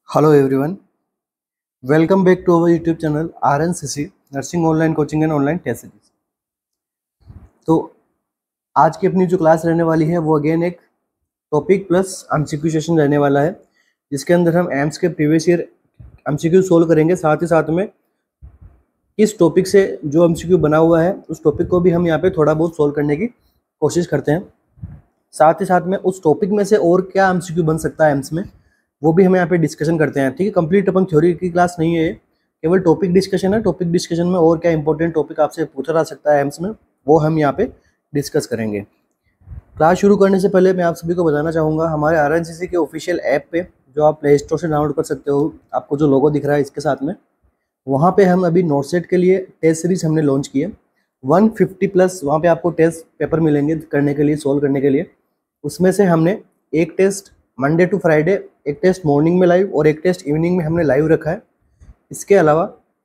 Hello everyone, welcome back to our YouTube channel RNCC nursing online coaching and online test series. तो आज की अपनी जो class रहने वाली है वो अगेन एक टॉपिक प्लस एमसीक्यू सेशन रहने वाला है, जिसके अंदर हम एम्स के प्रीवियस ईयर एमसीक्यू सोल्व करेंगे। साथ ही साथ में इस टॉपिक से जो एमसीक्यू बना हुआ है उस टॉपिक को भी हम यहाँ पे थोड़ा बहुत सोल्व करने की कोशिश करते हैं। साथ ही साथ में उस टॉपिक में से और क्या एमसीक्यू बन सकता है एम्स में वो भी हम यहाँ पे डिस्कशन करते हैं। ठीक है, कंप्लीट अपन थ्योरी की क्लास नहीं है, केवल टॉपिक डिस्कशन है। टॉपिक डिस्कशन में और क्या इंपॉर्टेंट टॉपिक आपसे पूछा जा सकता है एम्स में वो हम यहाँ पे डिस्कस करेंगे। क्लास शुरू करने से पहले मैं आप सभी को बताना चाहूँगा, हमारे RNCC के ऑफिशियल ऐप पे जो आप प्ले स्टोर से डाउनलोड कर सकते हो, आपको जो लोगो दिख रहा है इसके साथ में, वहाँ पे हम अभी नोटसेट के लिए टेस्ट सीरीज हमने लॉन्च की है। 150+ वहाँ पे आपको टेस्ट पेपर मिलेंगे करने के लिए, सोल्व करने के लिए। उसमें से हमने एक टेस्ट मंडे टू फ्राइडे, एक टेस्ट मॉर्निंग में लाइव और एक टेस्ट इवनिंग में हमने लाइव रखा है। इसके अलावा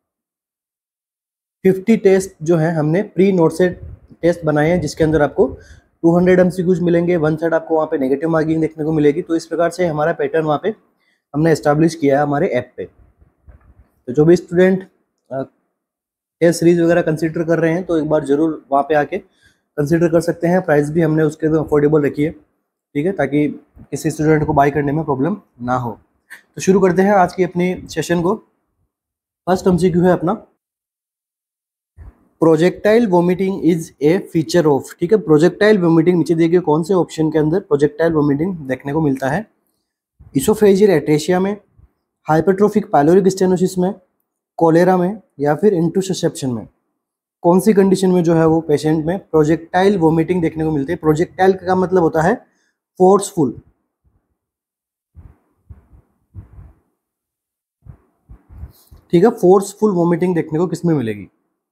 50 टेस्ट जो है हमने प्री नोटसेट टेस्ट बनाए हैं, जिसके अंदर आपको 200 MCQs मिलेंगे, 1 साइड आपको वहाँ पे नेगेटिव मार्किंग देखने को मिलेगी। तो इस प्रकार से हमारा पैटर्न वहाँ पे हमने एस्टैब्लिश किया है हमारे ऐप पे। तो जो भी स्टूडेंट टेस्ट सीरीज वगैरह कंसिडर कर रहे हैं तो एक बार ज़रूर वहाँ पे आके कंसिडर कर सकते हैं। प्राइस भी हमने उसके तो अफोर्डेबल रखी है, ठीक है, ताकि किसी स्टूडेंट को बाई करने में प्रॉब्लम ना हो। तो शुरू करते हैं आज की अपनी सेशन को। फर्स्ट एमसीक्यू है अपना, projectile vomiting is a feature of. ठीक है, प्रोजेक्टाइल वोमिटिंग नीचे देखिए कौन से ऑप्शन के अंदर प्रोजेक्टाइल वोमिटिंग देखने को मिलता है। इसोफेजियल एट्रेशिया में, हाइपरट्रोफिक पाइलोरिक स्टेनोसिस में, कोलेरा में, या फिर इंटुससेप्शन में। कौन सी कंडीशन में जो है वो पेशेंट में प्रोजेक्टाइल वोमिटिंग देखने को मिलती है। प्रोजेक्टाइल का मतलब होता है फोर्सफुल। ठीक है, फोर्सफुल वोमिटिंग देखने को किसमें मिलेगी,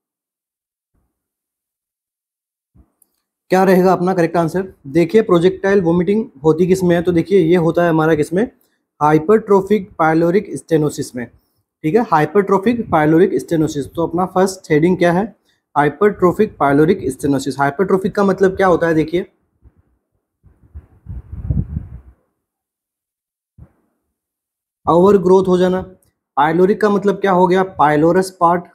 क्या रहेगा अपना करेक्ट आंसर। देखिए प्रोजेक्टाइल वोमिटिंग होती किसमें है, तो देखिए ये होता है हमारा किसमें, हाइपरट्रोफिक पाइलोरिक स्टेनोसिस में। ठीक है, हाइपरट्रोफिक पाइलोरिक स्टेनोसिस। तो अपना फर्स्ट हेडिंग क्या है, हाइपरट्रोफिक पाइलोरिक स्टेनोसिस। हाइपरट्रोफिक का मतलब क्या होता है, देखिए ओवर ग्रोथ हो जाना। पाइलोरिक का मतलब क्या हो गया, pylorus part,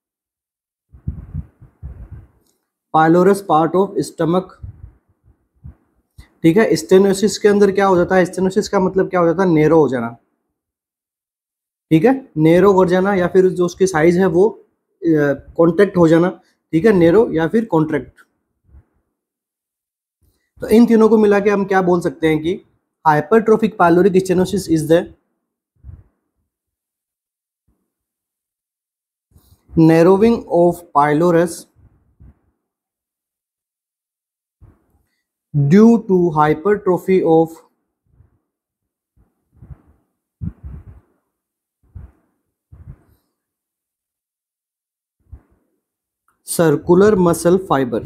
pylorus part of stomach. ठीक है, स्टेनोसिस के अंदर क्या हो जाता है, स्टेनोसिस का मतलब क्या हो जाता है, नेरो हो जाना। ठीक है, नेरो हो जाना, या फिर जो उसकी साइज है वो कॉन्ट्रैक्ट हो जाना। ठीक है, नेरो या फिर कॉन्ट्रैक्ट। तो इन तीनों को मिला के हम क्या बोल सकते हैं कि hypertrophic pyloric stenosis is the narrowing of pylorus due to hypertrophy of circular muscle fiber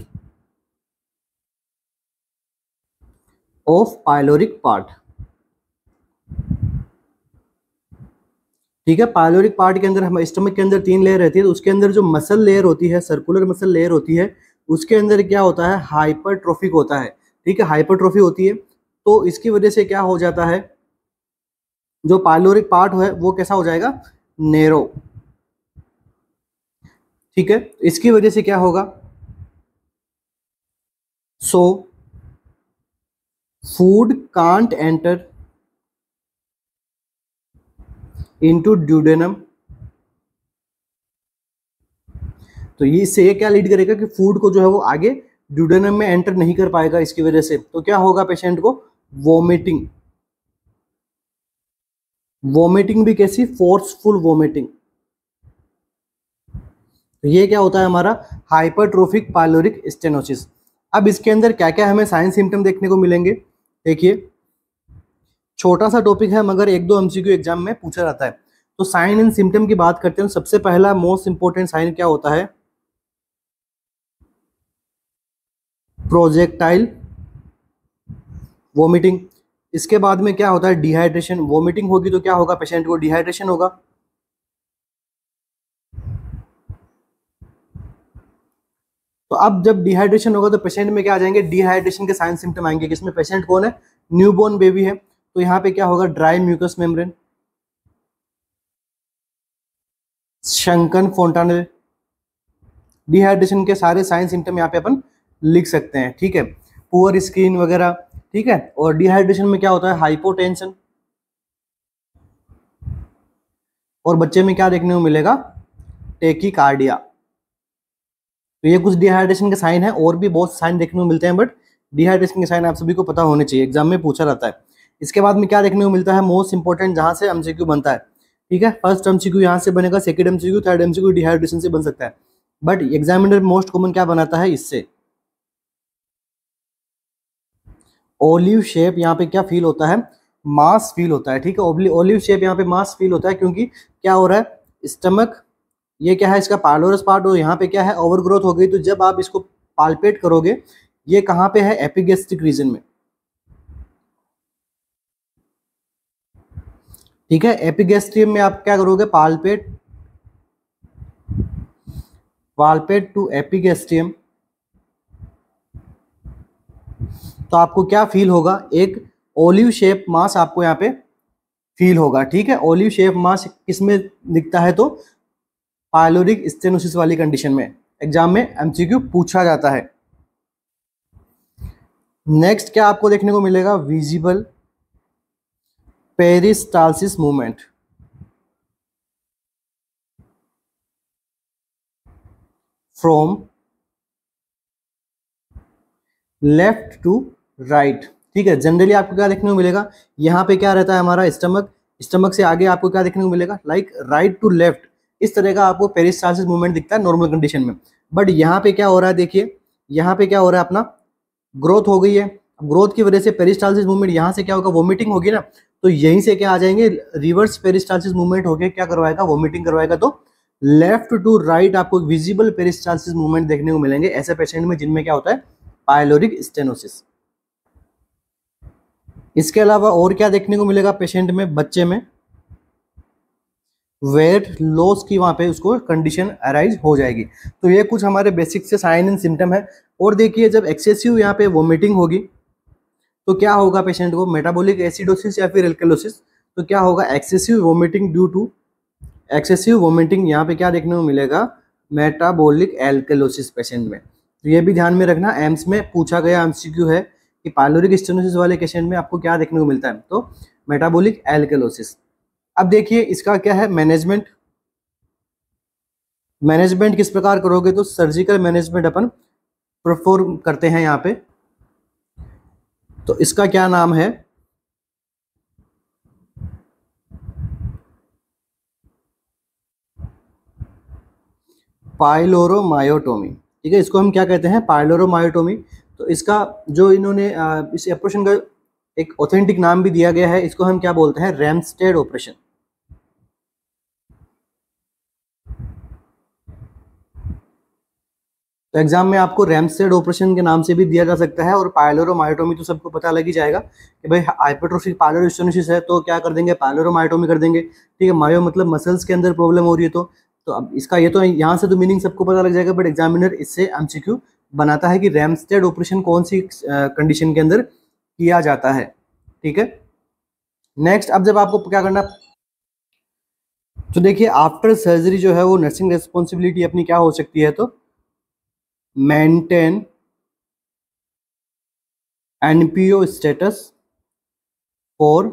of pyloric part। ठीक है, पाइलोरिक पार्ट के अंदर हम स्टमक के अंदर 3 लेयर रहती है, तो उसके अंदर जो मसल लेयर होती है, सर्कुलर मसल लेयर होती है, उसके अंदर क्या होता है, हाइपरट्रोफिक होता है। ठीक है, हाइपरट्रोफी होती है, तो इसकी वजह से क्या हो जाता है, जो पाइलोरिक पार्ट है वो कैसा हो जाएगा, नेरो। ठीक है, इसकी वजह से क्या होगा, so food can't enter into duodenum. तो ये इससे ये क्या लीड करेगा कि फूड को जो है वो आगे ड्यूडेनम में एंटर नहीं कर पाएगा। इसकी वजह से तो क्या होगा, पेशेंट को वोमिटिंग। वोमिटिंग भी कैसी, फोर्सफुल वोमिटिंग। तो ये क्या होता है हमारा हाइपरट्रोफिक पाइलोरिक स्टेनोसिस। अब इसके अंदर क्या क्या हमें साइन सिम्टम देखने को मिलेंगे। देखिए छोटा सा टॉपिक है मगर 1-2 MCQ एग्जाम में पूछा जाता है। तो साइन एंड सिम्टम की बात करते हैं, सबसे पहला मोस्ट इंपोर्टेंट साइन क्या होता है, प्रोजेक्टाइल वोमिटिंग। इसके बाद में क्या होता है, डिहाइड्रेशन। वोमिटिंग होगी तो क्या होगा, पेशेंट को डिहाइड्रेशन होगा। तो अब जब डिहाइड्रेशन होगा तो पेशेंट में क्या आ जाएंगे, डिहाइड्रेशन के साइन सिम्टम आएंगे। किसमें, पेशेंट कौन है, न्यूबॉर्न बेबी है, तो यहाँ पे क्या होगा, dry mucous membrane. Sunken fontanelle. Dehydration के सारे साइन सिम्टम यहाँ पे अपन लिख सकते हैं, ठीक है। पुअर स्किन वगैरह, ठीक है। और डिहाइड्रेशन में क्या होता है, हाइपोटेंशन। और बच्चे में क्या देखने को मिलेगा, टेकीकार्डिया। तो ये कुछ डिहाइड्रेशन के साइन है, और भी बहुत साइन देखने को मिलते हैं, बट डिहाइड्रेशन के साइन आप सभी को पता होने चाहिए, एग्जाम में पूछा जाता है। इसके बाद में क्या देखने को मिलता है, मोस्ट इंपॉर्टेंट, जहां से एमसीक्यू बनता है, ठीक है। फर्स्ट एमसीक्यू यहाँ से बनेगा, second MCQ, third MCQ dehydration से बन सकता है, बट एग्जामिनर मोस्ट कॉमन क्या बनाता है इससे, ओलिव शेप। यहाँ पे क्या फील होता है, मास फील होता है, ठीक है। ओलिव शेप यहाँ पे मास फील होता है, क्योंकि क्या हो रहा है, स्टमक, ये क्या है इसका पाइलोरस पार्ट, और यहाँ पे क्या है, ओवरग्रोथ हो गई। तो जब आप इसको पाल्पेट करोगे, ये कहाँ पे है, एपिगेस्ट्रिक रीजन में, ठीक है। एपिगेस्ट्रियम में आप क्या करोगे, पाल्पेट टू एपिगेस्ट्रियम। तो आपको क्या फील होगा, एक ओलिव शेप मास आपको यहाँ पे फील होगा, ठीक है। ओलिव शेप मास किसमें दिखता है, तो पाइलोरिक स्टेनोसिस वाली कंडीशन में एग्जाम में एमसीक्यू पूछा जाता है। नेक्स्ट क्या आपको देखने को मिलेगा, visible peristalsis movement. From left to right, ठीक है। जनरली आपको क्या देखने को मिलेगा, यहाँ पे क्या रहता है हमारा स्टमक, स्टमक से आगे आपको क्या देखने को मिलेगा, लाइक राइट टू लेफ्ट, इस तरह का आपको पेरिस्टालसिस मूवमेंट दिखता है नॉर्मल कंडीशन में। बट यहाँ पे क्या हो रहा है, देखिए यहाँ पे क्या हो रहा है, अपना ग्रोथ हो गई है। ग्रोथ की वजह से पेरिस्टालसिस मूवमेंट, यहाँ से क्या होगा, वोमिटिंग होगी ना, तो यहीं से क्या आ जाएंगे, रिवर्स पेरिस्टालसिस मूवमेंट होके क्या करवाएगा, वोमिटिंग करवाएगा। तो लेफ्ट टू राइट आपको विजिबल पेरिस्टालसिस मूवमेंट देखने को मिलेंगे ऐसे पेशेंट में जिनमें क्या होता है, पाइलोरिक स्टेनोसिस। इसके अलावा और क्या देखने को मिलेगा पेशेंट में, बच्चे में वेट लॉस की वहां पे उसको कंडीशन अराइज हो जाएगी। तो ये कुछ हमारे बेसिक से साइन एंड सिम्टम है। और देखिए जब एक्सेसिव यहाँ पे वोमिटिंग होगी तो क्या होगा पेशेंट को, मेटाबॉलिक एसिडोसिस या फिर एल्कलोसिस। तो क्या होगा, excessive vomiting due to excessive vomiting, यहाँ पे क्या देखने को मिलेगा, मेटाबॉलिक एल्कलोसिस पेशेंट में। तो ये भी ध्यान में रखना, एम्स में पूछा गया एमसीक्यू है कि पाइलोरिक स्टेनोसिस वाले पेशेंट में आपको क्या देखने को मिलता है, तो मेटाबॉलिक एल्कलोसिस। अब देखिए इसका क्या है मैनेजमेंट। मैनेजमेंट किस प्रकार करोगे, तो सर्जिकल मैनेजमेंट अपन परफॉर्म करते हैं यहाँ पे। तो इसका क्या नाम है, पाइलोरोमायोटोमी, ठीक है। इसको हम क्या कहते हैं, पाइलोरोमायोटोमी। तो इसका जो इन्होंने इस ऑपरेशन का एक ऑथेंटिक नाम भी दिया गया है, इसको हम क्या बोलते हैं, रैमस्टेड ऑपरेशन। तो एग्जाम में आपको रैमस्टेड ऑपरेशन के नाम से भी दिया जा सकता है। और पाइलोरोमायोटोमी तो सबको पता लग ही जाएगा कि भाई हाइपरट्रोफिक पाइलोरोस्टेनोसिस है तो क्या कर देंगे, पाइलोरोमायोटोमी कर देंगे, ठीक है। मायो मतलब मसल्स के अंदर प्रॉब्लम हो रही है। तो अब इसका ये तो यहाँ से तो मीनिंग सबको पता लग जाएगा, बट एग्जामिनर इससे एमसीक्यू बनाता है कि रैमस्टेड ऑपरेशन कौन सी कंडीशन के अंदर किया जाता है, ठीक है। नेक्स्ट अब जब आपको क्या करना, तो देखिए आफ्टर सर्जरी जो है वो नर्सिंग रेस्पॉन्सिबिलिटी अपनी क्या हो सकती है, तो maintain NPO status for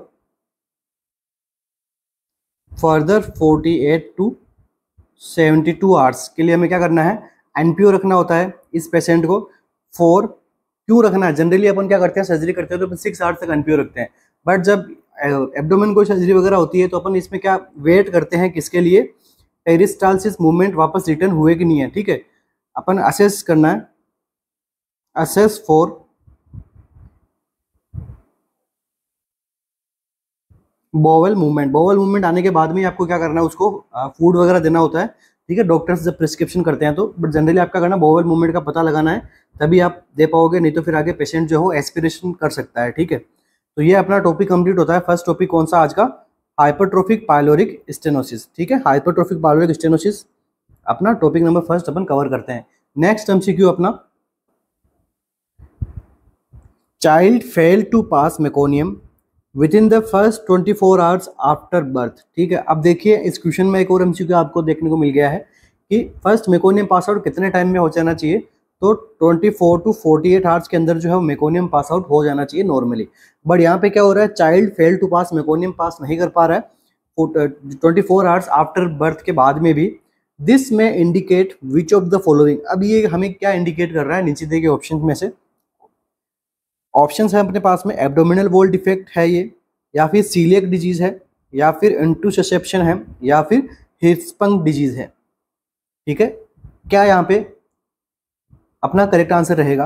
further 48 to 72 hours के लिए हमें क्या करना है, एनपीओ रखना होता है इस पेशेंट को। फॉर क्यों रखना है, जनरली अपन क्या करते हैं, सर्जरी करते हैं तो अपन 6 आवर्स तक एनपीओ रखते हैं। बट जब एब्डोमेन को सर्जरी वगैरह होती है तो अपन इसमें क्या वेट करते हैं, किसके लिए, पेरिस्टालसिस मूवमेंट वापस रिटर्न हुए कि नहीं है, ठीक है। अपन असेस करना है, assess for bowel movement. Bowel movement आने के बाद में आपको क्या करना है, उसको फूड वगैरह देना होता है, ठीक है। डॉक्टर्स जब प्रिस्क्रिप्शन करते हैं तो, बट जनरली आपका करना बोवल मूवमेंट का पता लगाना है, तभी आप दे पाओगे, नहीं तो फिर आगे पेशेंट जो हो एस्पिरेशन कर सकता है, ठीक है। तो ये अपना टॉपिक कंप्लीट होता है। फर्स्ट टॉपिक कौन सा आज का, हाइपरट्रोफिक पाइलोरिक स्टेनोसिस, ठीक है। हाइपरट्रोफिक पाइलोरिक स्टेनोसिस अपना टॉपिक नंबर फर्स्ट अपन कवर करते हैं। नेक्स्ट एमसीक्यू अपना, child fail to pass meconium within the first 24 hours after birth. ठीक है, अब देखिए इस क्वेश्चन में एक और एमसीक्यू आपको देखने को मिल गया है कि फर्स्ट मेकोनियम पास आउट कितने टाइम में हो जाना चाहिए, तो 24 टू 48 आवर्स के अंदर जो है मेकोनियम पास आउट हो जाना चाहिए नॉर्मली। बट यहाँ पे क्या हो रहा है, child fail to pass, meconium pass नहीं कर पा रहा है 24 आवर्स आफ्टर बर्थ के बाद में भी। दिस में indicate which of the following. अब ये हमें क्या इंडिकेट कर रहा है, नीचे दिए गए ऑप्शन में से ऑप्शन है अपने पास में, एब्डोमिनल वॉल डिफेक्ट है ये, या फिर सीलियक डिजीज है, या फिर इंटुसेप्शन है, या फिर हिस्पंग डिजीज है। ठीक है, क्या यहाँ पे अपना करेक्ट आंसर रहेगा?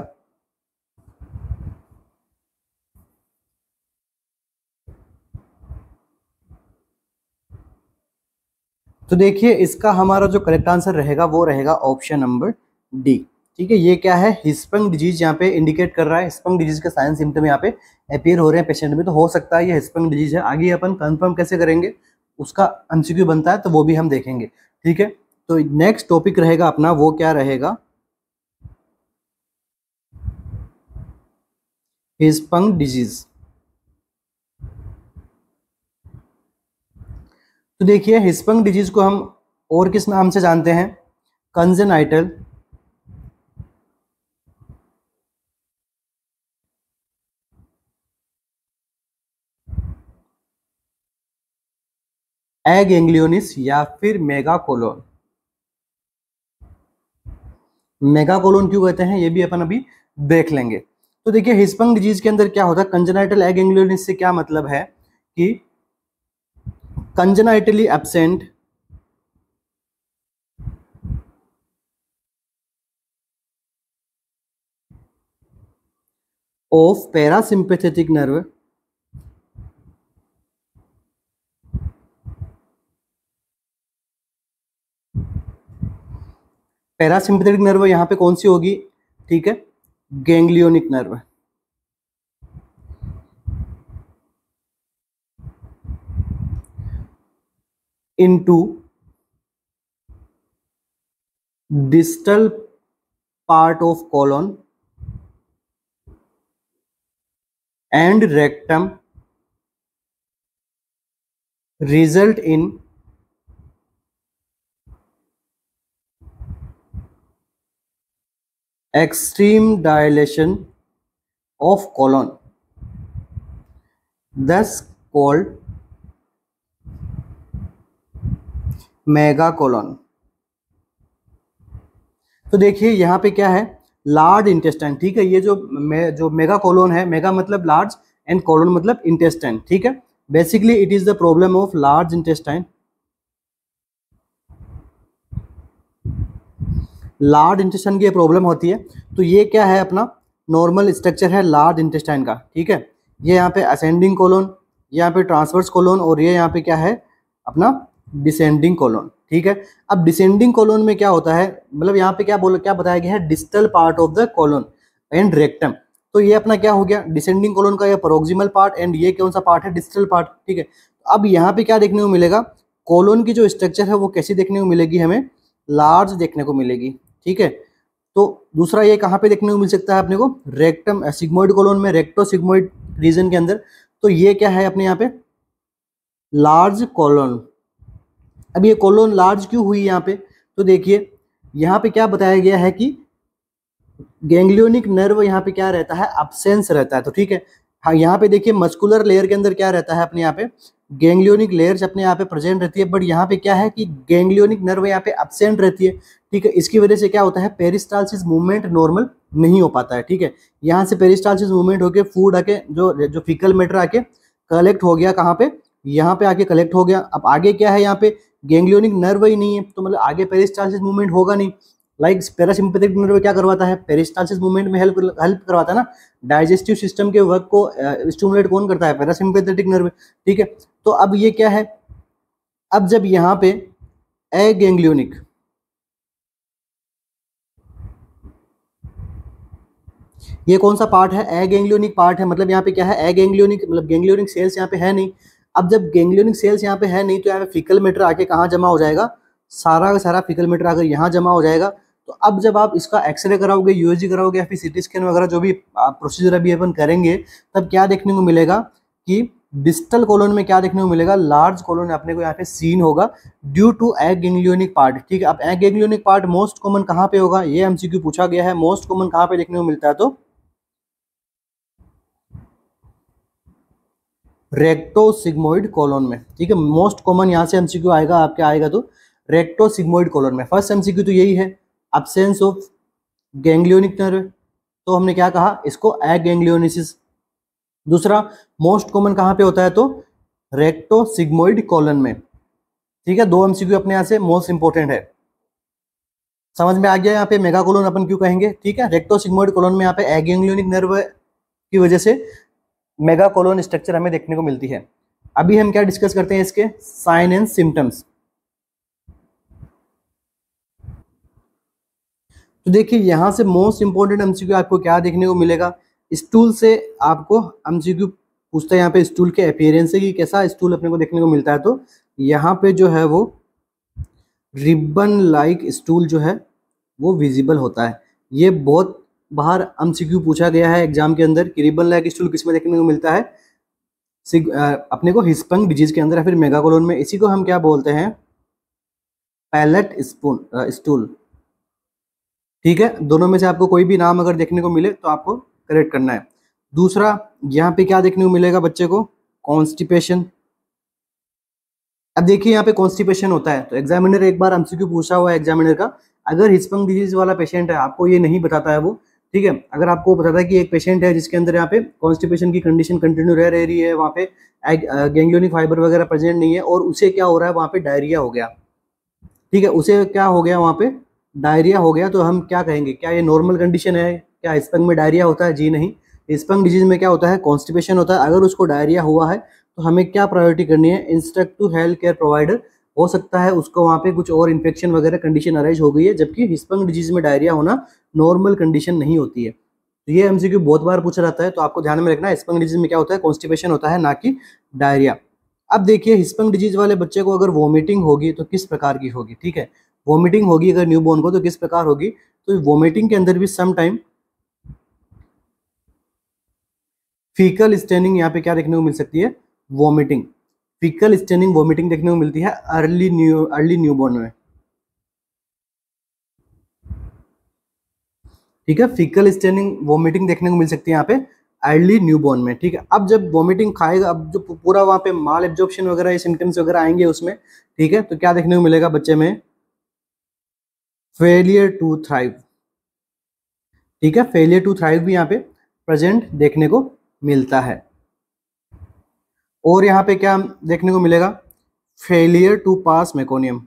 तो देखिए इसका हमारा जो करेक्ट आंसर रहेगा वो रहेगा ऑप्शन नंबर डी। ठीक है, ये क्या है, हिस्पंग डिजीज यहाँ पे इंडिकेट कर रहा है। हिस्पंग डिजीज के साइन सिम्टम यहाँ पे अपीयर हो रहे हैं पेशेंट में, तो हो सकता है ये हिस्पंग डिजीज है। आगे अपन कंफर्म कैसे करेंगे उसका एमसीक्यू बनता है, तो वो भी हम देखेंगे। ठीक है, तो नेक्स्ट टॉपिक रहेगा अपना, वो क्या रहेगा, हिस्पंग डिजीज। तो देखिए हिस्पंग डिजीज को हम और किस नाम से जानते हैं, कंजेनाइटल एगेंग्लियोनिस या फिर मेगाकोलोन। मेगाकोलोन क्यों कहते हैं ये भी अपन अभी देख लेंगे। तो देखिए हिस्पंग डिजीज के अंदर क्या होता है, कंजेनाइटल एगेंग्लियोनिस से क्या मतलब है कि congenitally absent of parasympathetic nerve parasympathetic nerve यहाँ पे कौन सी होगी, ठीक है, ganglionic nerve. Into distal part of colon and rectum result in extreme dilation of colon, thus called megacolon. तो देखिए यहाँ पे क्या है, लार्ज इंटेस्टाइन। ठीक है, ये जो मेगाकोलन है, मेगा मतलब लार्ज एंड कोलन मतलब इंटेस्टाइन। ठीक है, basically it is the problem of large intestine. Large intestine की प्रॉब्लम होती है। तो ये क्या है, अपना नॉर्मल स्ट्रक्चर है लार्ज इंटेस्टाइन का। ठीक है, ये यहाँ पे असेंडिंग कोलोन, यहाँ पे ट्रांसवर्स कोलोन, और ये यहाँ पे क्या है अपना डिसेंडिंग कोलोन। ठीक है, अब डिसेंडिंग कोलोन में क्या होता है, मतलब यहाँ पे क्या बताया गया है, distal part of the colon and rectum. तो ये अपना क्या हो गया, डिसेंडिंग कोलोन का ये प्रोक्सिमल पार्ट, एंड ये कौन सा पार्ट है, डिस्टल पार्ट। ठीक है, अब यहाँ पे क्या देखने को मिलेगा, कोलोन की जो स्ट्रक्चर है वो कैसी देखने को मिलेगी, हमें लार्ज देखने को मिलेगी। ठीक है, तो दूसरा ये कहाँ पे देखने को मिल सकता है अपने को, रेक्टम सिग्मोइड कोलोन में, रेक्टो सिग्मोइड रीजन के अंदर। तो ये क्या है अपने यहाँ पे लार्ज कोलोन। अब ये कोलोन लार्ज क्यों हुई यहाँ पे, तो देखिए यहाँ पे क्या बताया गया है कि गैंग्लियोनिक नर्व यहाँ पे क्या रहता है, अब्सेंस रहता है। तो ठीक है, हाँ यहाँ पे देखिए मस्कुलर लेयर के अंदर क्या रहता है अपने यहाँ पे, गैंग्लियोनिक लेयर्स अपने यहाँ पे प्रेजेंट रहती है, बट यहाँ पे क्या है कि गैंग्लियोनिक नर्व यहाँ पे अब्सेंट रहती है। ठीक है, इसकी वजह से क्या होता है, पेरिस्टालसिस मूवमेंट नॉर्मल नहीं हो पाता है। ठीक है, यहाँ से पेरिस्टालसिस मूवमेंट होके फूड आके जो फीकल मैटर आके कलेक्ट हो गया, कहाँ पे, यहाँ पे आके कलेक्ट हो गया। अब आगे क्या है, यहाँ पे गैंग्लियोनिक नर्व ही नहीं है, तो मतलब आगे पेरिस्टालसिस मूवमेंट होगा नहीं। लाइक पैरासिम्पैथेटिक नर्व क्या करवाता है, पेरिस्टालसिस मूवमेंट में हेल्प करवाता है ना। डाइजेस्टिव सिस्टम के वर्क को स्टिमुलेट कौन करता है, पैरासिम्पैथेटिक नर्व। ठीक है, तो अब ये क्या है, अब जब यहाँ पे एगैंग्लियोनिक, ये कौन सा पार्ट है, एगैंग्लियोनिक पार्ट है, मतलब यहाँ पे क्या है, एगैंग्लियोनिक मतलब गैंग्लियोनिक सेल्स यहाँ पे है नहीं। अब जब गैंग्लियोनिक सेल्स यहाँ पे है नहीं, तो यहाँ पे फीकल मैटर आके कहाँ जमा हो जाएगा, सारा का सारा फीकल मैटर अगर यहाँ जमा हो जाएगा, तो अब जब आप इसका एक्सरे कराओगे, यूएसजी कराओगे, या फिर सीटी स्कैन वगैरह जो भी प्रोसीजर अभी अपन करेंगे, तब क्या देखने को मिलेगा कि डिस्टल कॉलोन में क्या देखने को मिलेगा, लार्ज कॉलोन अपने को यहाँ पे सीन होगा due to aganglionic part. ठीक है, अब aganglionic part most common कहाँ पे होगा, ये एमसीक्यू पूछा गया है, मोस्ट कॉमन कहाँ पे देखने को मिलता है, तो रेक्टोसिग्मोइड कॉलोन में। ठीक है, मोस्ट कॉमन यहाँ से एमसीक्यू आएगा आपके, आएगा तो रेक्टोसिग्मोइड कॉलोन में। फर्स्ट एमसीक्यू तो यही है, एब्सेंस ऑफ गैंग्लियोनिक नर्व, तो हमने क्या कहा इसको एग गैंग्लियोनिसिस। दूसरा मोस्ट कॉमन कहाँ पे होता है, तो रेक्टोसिग्मोइड कॉलोन में। ठीक है, दो एमसीक्यू अपने यहाँ से मोस्ट इंपोर्टेंट है। समझ में आ गया यहाँ पे मेगा कोलोन अपन क्यों कहेंगे। ठीक है, रेक्टोसिग्मोइड कॉलोन में यहाँ पे एग गैंग्लियोनिक नर्व की वजह से मेगा कोलोन स्ट्रक्चर हमें देखने को मिलती है। अभी हम क्या डिस्कस करते हैं, इसके साइन एंड सिम्टम्स। तो देखिए यहाँ से मोस्ट इंपोर्टेंट एमसीक्यू आपको क्या देखने को मिलेगा, स्टूल से आपको एमसीक्यू पूछता है यहाँ पे स्टूल के अपीयरेंस से कि कैसा स्टूल अपने को देखने को मिलता है। तो यहाँ पे जो है वो रिबन लाइक स्टूल जो है वो विजिबल होता है। ये बहुत बाहर एमसीक्यू पूछा गया है एग्जाम के अंदर कि रिबन लाइक स्टूल किस में देखने को मिलता है, अपने को हिस्पंग डिजीज के अंदर या फिर मेगाकोलोन में। इसी को हम क्या बोलते हैं, पैलेट स्टूल। ठीक है, दोनों में से आपको कोई भी नाम अगर देखने को मिले तो आपको करेक्ट करना है। दूसरा यहाँ पे क्या देखने को मिलेगा बच्चे को, कॉन्स्टिपेशन। अब देखिए यहाँ पे कॉन्स्टिपेशन होता है तो एग्जामिनर एक बार एमसीक्यू पूछा हुआ है एग्जामिनर का, अगर हिस्पंग डिजीज वाला पेशेंट है आपको ये नहीं बताता है वो। ठीक है, अगर आपको बताता है कि एक पेशेंट है जिसके अंदर यहाँ पे कॉन्स्टिपेशन की कंडीशन कंटिन्यू रह रही है, वहाँ पे गैंग्लियोनिक फाइबर वगैरह प्रेजेंट नहीं है और उसे क्या हो रहा है वहाँ पे डायरिया हो गया। ठीक है, उसे क्या हो गया, वहाँ पे डायरिया हो गया, तो हम क्या कहेंगे, क्या ये नॉर्मल कंडीशन है, क्या हिस्पंग में डायरिया होता है, जी नहीं। हिस्पंग डिजीज में क्या होता है, कॉन्स्टिपेशन होता है। अगर उसको डायरिया हुआ है तो हमें क्या प्रायोरिटी करनी है, instruct to health care provider. हो सकता है उसको वहाँ पे कुछ और इन्फेक्शन वगैरह कंडीशन अराइज हो गई है, जबकि हिस्पंग डिजीज में डायरिया होना नॉर्मल कंडीशन नहीं होती है। तो ये एमसीक्यू बहुत बार पूछा जाता है, तो आपको ध्यान में रखना है हिस्पंग डिजीज में क्या होता है, कॉन्स्टिपेशन होता है, ना कि डायरिया। अब देखिए हिस्पंग डिजीज वाले बच्चे को अगर वॉमिटिंग होगी तो किस प्रकार की होगी। ठीक है, वॉमिटिंग होगी अगर न्यूबॉर्न को तो किस प्रकार होगी, तो वॉमिटिंग के अंदर भी सम टाइम फीकल स्टेनिंग यहाँ पे क्या देखने को मिल सकती है, वॉमिटिंग। फीकल स्टेनिंग वॉमिटिंग देखने को मिलती है अर्ली न्यूबॉर्न में। ठीक है, फीकल स्टेनिंग वॉमिटिंग देखने को मिल सकती है यहाँ पे अर्ली न्यूबॉर्न में। ठीक है, अब जब वॉमिटिंग खाएगा, अब जो पूरा वहाँ पे माल एब्जॉर्प्शन वगैरह ये सिम्टम्स वगैरह आएंगे उसमें। ठीक है, तो क्या देखने को मिलेगा बच्चे में, फेलियर टू थ्राइव। ठीक है, फेलियर टू थ्राइव भी यहाँ पे प्रेजेंट देखने को मिलता है। और यहाँ पे क्या देखने को मिलेगा, फेलियर टू पास मेकोनियम।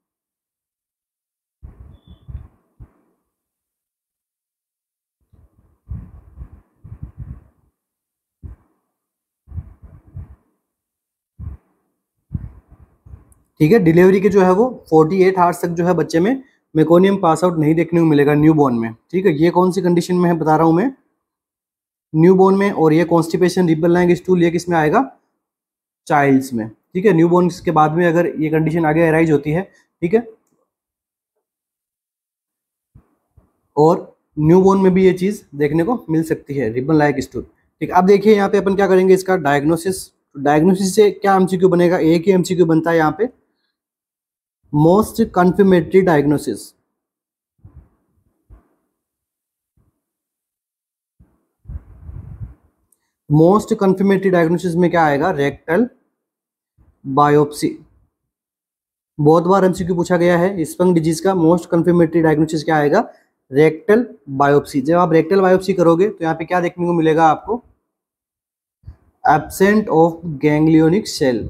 ठीक है, डिलीवरी के जो है वो 48 आवर्स तक जो है बच्चे में मेकोनियम पास आउट नहीं देखने को मिलेगा न्यूबॉर्न में। ठीक है, ये कौन सी कंडीशन में है बता रहा हूं मैं, न्यूबॉर्न में। और ये कॉन्स्टिपेशन रिबन लाइक स्टूल ये किस में आएगा, चाइल्ड्स में। ठीक है, न्यूबॉर्न के बाद में अगर ये कंडीशन आगे अराइज होती है। ठीक है, और न्यूबॉर्न में भी ये चीज देखने को मिल सकती है, रिबन लाइक स्टूल। ठीक, अब देखिए यहाँ पे अपन क्या करेंगे, इसका डायग्नोसिस। डायग्नोसिस से क्या एमसीक्यू बनेगा, एक ही एमसीक्यू बनता है यहाँ पे, most confirmatory diagnosis. Most confirmatory diagnosis में क्या आएगा, रेक्टल बायोप्सी। बहुत बार एमसीक्यू पूछा गया है हिस्पंग डिजीज का मोस्ट कंफर्मेटरी डायग्नोसिस क्या आएगा, रेक्टल बायोप्सी। जब आप रेक्टल बायोप्सी करोगे तो यहाँ पे क्या देखने को मिलेगा आपको, एब्सेंट ऑफ गैंग्लियोनिक सेल।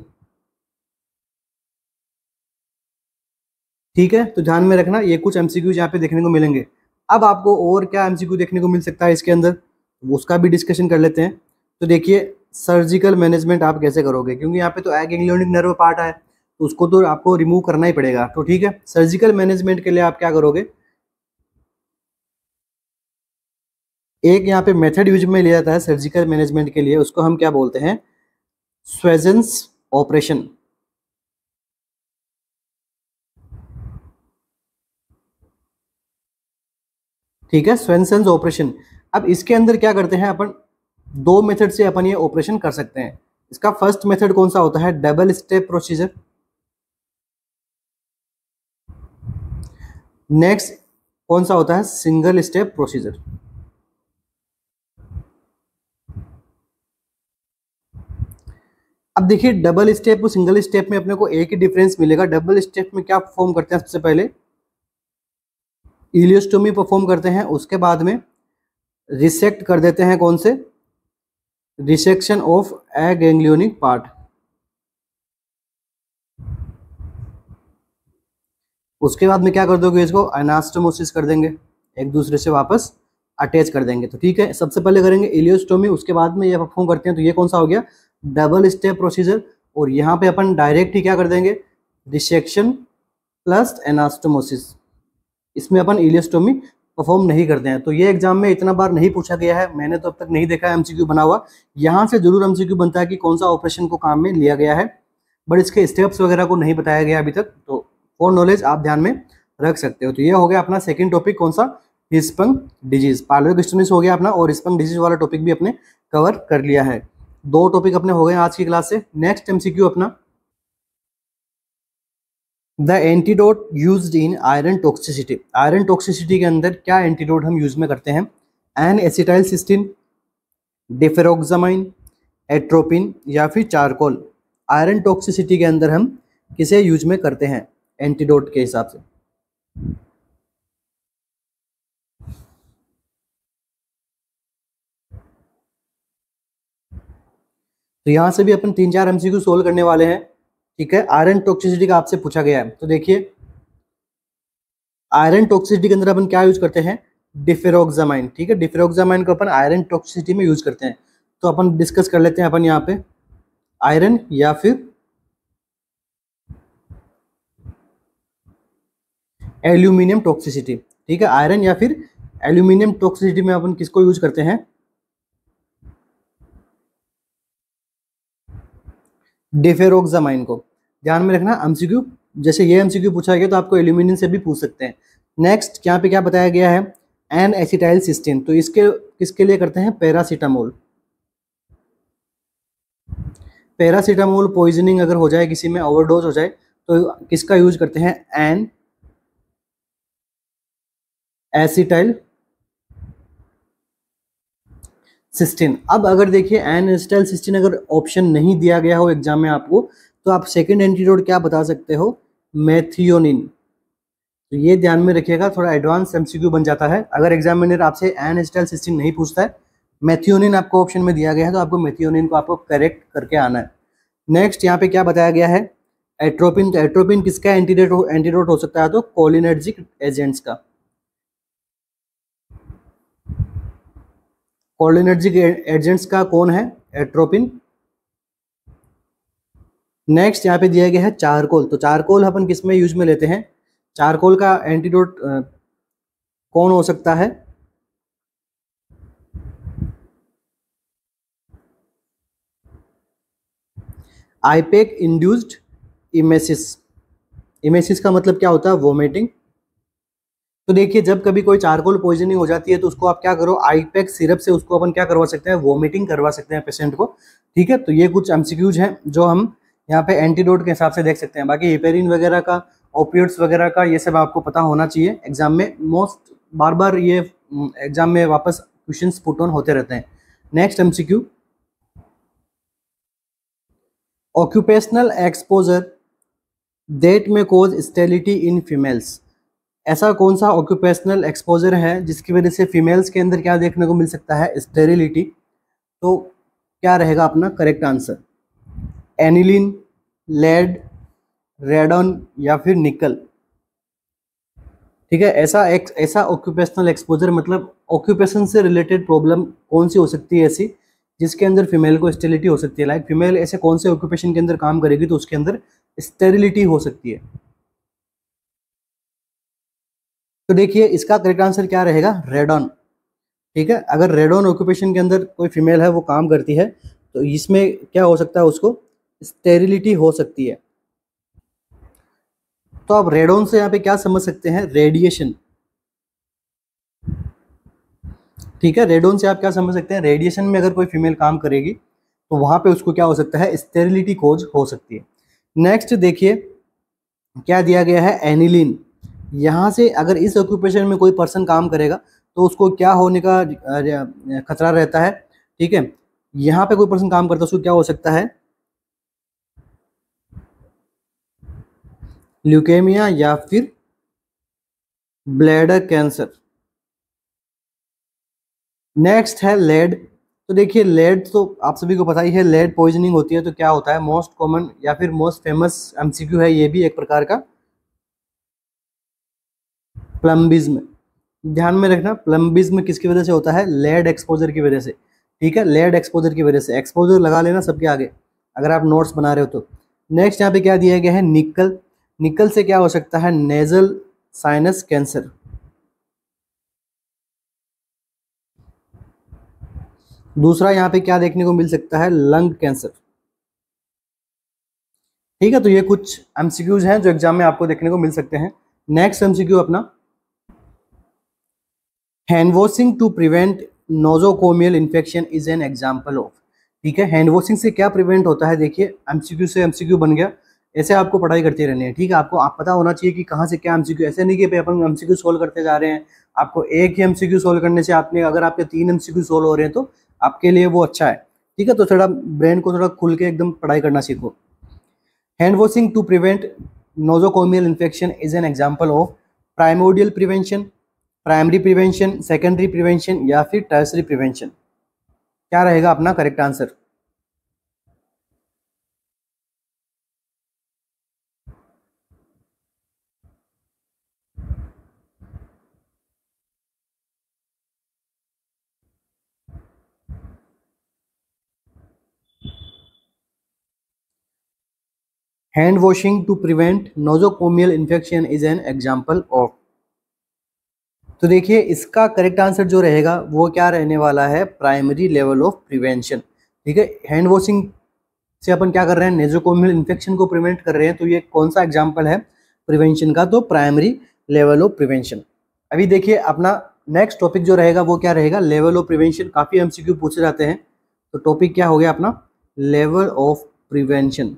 ठीक है, तो ध्यान में रखना ये कुछ एमसीक्यूज यहाँ पे देखने को मिलेंगे। अब आपको और क्या एमसीक्यू देखने को मिल सकता है इसके अंदर, उसका भी डिस्कशन कर लेते हैं। तो देखिए सर्जिकल मैनेजमेंट आप कैसे करोगे, क्योंकि यहाँ पे तो एग गैंग्लियोनिक नर्व पार्ट है तो उसको तो आपको रिमूव करना ही पड़ेगा। तो ठीक है, सर्जिकल मैनेजमेंट के लिए आप क्या करोगे, एक यहाँ पे मेथड यूज में लिया जाता है सर्जिकल मैनेजमेंट के लिए, उसको हम क्या बोलते हैं, स्वेजेंस ऑपरेशन। ठीक है, स्वेंसन्स ऑपरेशन। अब इसके अंदर क्या करते हैं अपन, दो मेथड से अपन ये ऑपरेशन कर सकते हैं। इसका फर्स्ट मेथड कौन सा होता है? Double step procedure. नेक्स्ट कौन सा होता है? Single step procedure. अब देखिए डबल स्टेप और सिंगल स्टेप में अपने को एक ही डिफरेंस मिलेगा। डबल स्टेप में क्या परफॉर्म करते हैं? सबसे पहले इलियोस्टोमी परफॉर्म करते हैं, उसके बाद में रिसेक्ट कर देते हैं। कौन से? Resection of a ganglionic part. उसके बाद में क्या कर दोगे? इसको एनास्टोमोसिस कर देंगे, एक दूसरे से वापस अटैच कर देंगे। तो ठीक है, सबसे पहले करेंगे इलियोस्टोमी, उसके बाद में ये परफॉर्म करते हैं। तो ये कौन सा हो गया? Double step procedure. और यहाँ पे अपन डायरेक्ट ही क्या कर देंगे? Resection plus anastomosis. इसमें अपन इलियोस्टोमी परफॉर्म नहीं करते हैं। तो ये एग्जाम में इतना बार नहीं पूछा गया है, मैंने तो अब तक नहीं देखा है एमसीक्यू बना हुआ। यहाँ से जरूर एमसीक्यू बनता है कि कौन सा ऑपरेशन को काम में लिया गया है, बट इसके स्टेप्स वगैरह को नहीं बताया गया अभी तक। तो फॉर नॉलेज आप ध्यान में रख सकते हो। तो ये हो गया अपना सेकंड टॉपिक, कौन सा? हिस्पंग डिजीज। पार्लोइक हो गया अपना, और हिस्पंग डिजीज वाला टॉपिक भी अपने कवर कर लिया है। दो टॉपिक अपने हो गए आज की क्लास से। नेक्स्ट एमसीक्यू अपना, the antidote used in iron toxicity. Iron toxicity के अंदर क्या एंटीडोट हम यूज में करते हैं? एन एसिटाइलसिस्टीन, डिफेरोक्सामाइन, एट्रोपिन या फिर चारकोल। आयरन टॉक्सिसिटी के अंदर हम किसे यूज में करते हैं एंटीडोट के हिसाब से? तो यहां से भी अपन 3-4 एमसीक्यू सोल्व करने वाले हैं। ठीक है, आयरन टॉक्सिसिटी का आपसे पूछा गया है। तो देखिए आयरन टॉक्सिसिटी के अंदर अपन क्या यूज करते हैं? डिफेरोक्सामाइन। ठीक है, डिफेरोक्सामाइन को अपन आयरन टॉक्सिसिटी में यूज करते हैं। तो अपन डिस्कस कर लेते हैं अपन यहाँ पे आयरन या फिर एल्यूमिनियम टॉक्सिसिटी। ठीक है, आयरन या फिर एल्यूमिनियम टॉक्सिसिटी में अपन किसको यूज करते हैं? डिफेरोक्सामाइन को। ध्यान में रखना एमसीक्यू, जैसे ये एमसीक्यू पूछा गया तो आपको एल्यूमिनियम से भी पूछ सकते हैं। नेक्स्ट यहाँ पे क्या बताया गया है? N acetyl cysteine. तो इसके किसके लिए करते हैं? पैरासीटामोल। पैरासीटामोल पॉइजनिंग अगर हो जाए, किसी में ओवरडोज हो जाए, तो किसका यूज करते हैं? N acetyl cysteine. अब अगर देखिए एन एसिटाइल सिस्टीन अगर ऑप्शन नहीं दिया गया हो एग्जाम में आपको, तो आप सेकंड एंटीडोट क्या बता सकते हो? मेथियोनिन। तो ये ध्यान में रखिएगा, थोड़ा एडवांस एमसीक्यू बन जाता है। अगर एग्जामिनर आपसे एन एसिटाइल सिस्टीन नहीं पूछता है, मेथियोनिन आपको ऑप्शन में दिया गया है, तो आपको मेथियोनिन को आपको करेक्ट करके आना है। नेक्स्ट यहाँ पे क्या बताया गया है? एट्रोपिन। तो एट्रोपिन किसका एंटीडोट हो सकता है? तो कोलिनर्जिक एजेंट्स का। कोलिनर्जिक एजेंट्स का कौन है? एट्रोपिन। नेक्स्ट यहाँ पे दिया गया है चारकोल। तो चारकोल अपन किस में यूज में लेते हैं? चारकोल का एंटीडोट कौन हो सकता है? IUPAC induced emesis. इमेसिस का मतलब क्या होता है? वोमिटिंग। तो देखिए जब कभी कोई चारकोल पॉइजनिंग हो जाती है तो उसको आप क्या करो? आईपेक सिरप से उसको अपन क्या करवा सकते हैं? वोमिटिंग करवा सकते हैं पेशेंट को। ठीक है, तो ये कुछ एमसीक्यूज हैं जो हम यहाँ पे एंटीडोट के हिसाब से देख सकते हैं। बाकी हेपेरिन वगैरह का, ओपियोइड्स वगैरह का, ये सब आपको पता होना चाहिए। एग्जाम में मोस्ट बार बार ये एग्जाम में वापस क्वेश्चंस पुट ऑन होते रहते हैं। Next MCQ, occupational exposure that may cause sterility in females. ऐसा कौन सा ऑक्यूपेशनल एक्सपोजर है जिसकी वजह से फीमेल्स के अंदर क्या देखने को मिल सकता है? स्टेरिलिटी। तो क्या रहेगा अपना correct answer? Aniline, lead, radon या फिर निकल। ठीक है, ऐसा ऑक्यूपेशनल एक्सपोजर मतलब ऑक्यूपेशन से रिलेटेड प्रॉब्लम कौन सी हो सकती है ऐसी जिसके अंदर फीमेल को स्टेरिलिटी हो सकती है? लाइक फीमेल ऐसे कौन से ऑक्यूपेशन के अंदर काम करेगी तो उसके अंदर स्टेरिलिटी हो सकती है? तो देखिए इसका करेक्ट आंसर क्या रहेगा? रेडॉन। ठीक है, अगर रेडॉन ऑक्यूपेशन के अंदर कोई फीमेल है वो काम करती है तो इसमें क्या हो सकता है? उसको स्टेरिलिटी हो सकती है। तो आप रेडॉन से यहाँ पे क्या समझ सकते हैं? रेडिएशन। ठीक है, रेडॉन से आप क्या समझ सकते हैं? रेडिएशन में अगर कोई फीमेल काम करेगी तो वहाँ पे उसको क्या हो सकता है, स्टेरिलिटी कोज हो सकती है। नेक्स्ट देखिए क्या दिया गया है, एनिलीन। यहाँ से अगर इस ऑक्यूपेशन में कोई पर्सन काम करेगा तो उसको क्या होने का खतरा रहता है, ठीक है। यहाँ पे कोई पर्सन काम करता है उसको क्या हो सकता है, ल्यूकेमिया या फिर ब्लैडर कैंसर। नेक्स्ट है लेड। तो देखिए लेड तो आप सभी को पता ही है, लेड पॉइजनिंग होती है तो क्या होता है, मोस्ट कॉमन या फिर मोस्ट फेमस एमसीक्यू है ये भी एक प्रकार का, प्लम्बिज्म। ध्यान में रखना प्लम्बिज्म किसकी वजह से होता है, लेड एक्सपोजर की वजह से, ठीक है, लेड एक्सपोजर की वजह से। एक्सपोजर लगा लेना सबके आगे अगर आप नोट्स बना रहे हो तो। नेक्स्ट यहाँ पे क्या दिया गया है, निकल। निकल से क्या हो सकता है, नेजल साइनस कैंसर। दूसरा यहाँ पे क्या देखने को मिल सकता है, लंग कैंसर, ठीक है। तो ये कुछ एमसीक्यूज हैं जो एग्जाम में आपको देखने को मिल सकते हैं। नेक्स्ट एमसीक्यू अपना, hand washing to prevent nosocomial infection is an example of, ठीक है। हैंड वॉशिंग से क्या प्रिवेंट होता है, देखिए एमसीक्यू से एमसीक्यू बन गया, ऐसे आपको पढ़ाई करते रहनी है, ठीक है। आपको आप पता होना चाहिए कि कहाँ से क्या एमसीक्यू, ऐसे नहीं कि अपन एमसीक्यू सोल्व करते जा रहे हैं। आपको एक ही एमसीक्यू सोल्व करने से आपने, अगर आपके 3 एमसीक्यू सोल्व हो रहे हैं तो आपके लिए वो अच्छा है, ठीक है। तो थोड़ा ब्रेन को थोड़ा खुल के एकदम पढ़ाई करना सीखो। Hand washing to prevent nosocomial infection is an example of primordial prevention, primary prevention, secondary prevention या फिर टर्सरी प्रिवेंशन। क्या रहेगा अपना correct answer. Hand washing to prevent nosocomial infection is an example of. तो देखिए इसका करेक्ट आंसर जो रहेगा वो क्या रहने वाला है, प्राइमरी लेवल ऑफ प्रिवेंशन, ठीक है। हैंड वॉशिंग से अपन क्या कर रहे हैं, नोजोकोमियल इन्फेक्शन को प्रिवेंट कर रहे हैं, तो ये कौन सा एग्जाम्पल है प्रिवेंशन का, तो प्राइमरी लेवल ऑफ प्रिवेंशन। अभी देखिए अपना नेक्स्ट टॉपिक जो रहेगा वो क्या रहेगा, लेवल ऑफ प्रिवेंशन। काफ़ी एमसीक्यू पूछे जाते हैं, तो टॉपिक क्या हो गया अपना, लेवल ऑफ प्रिवेंशन।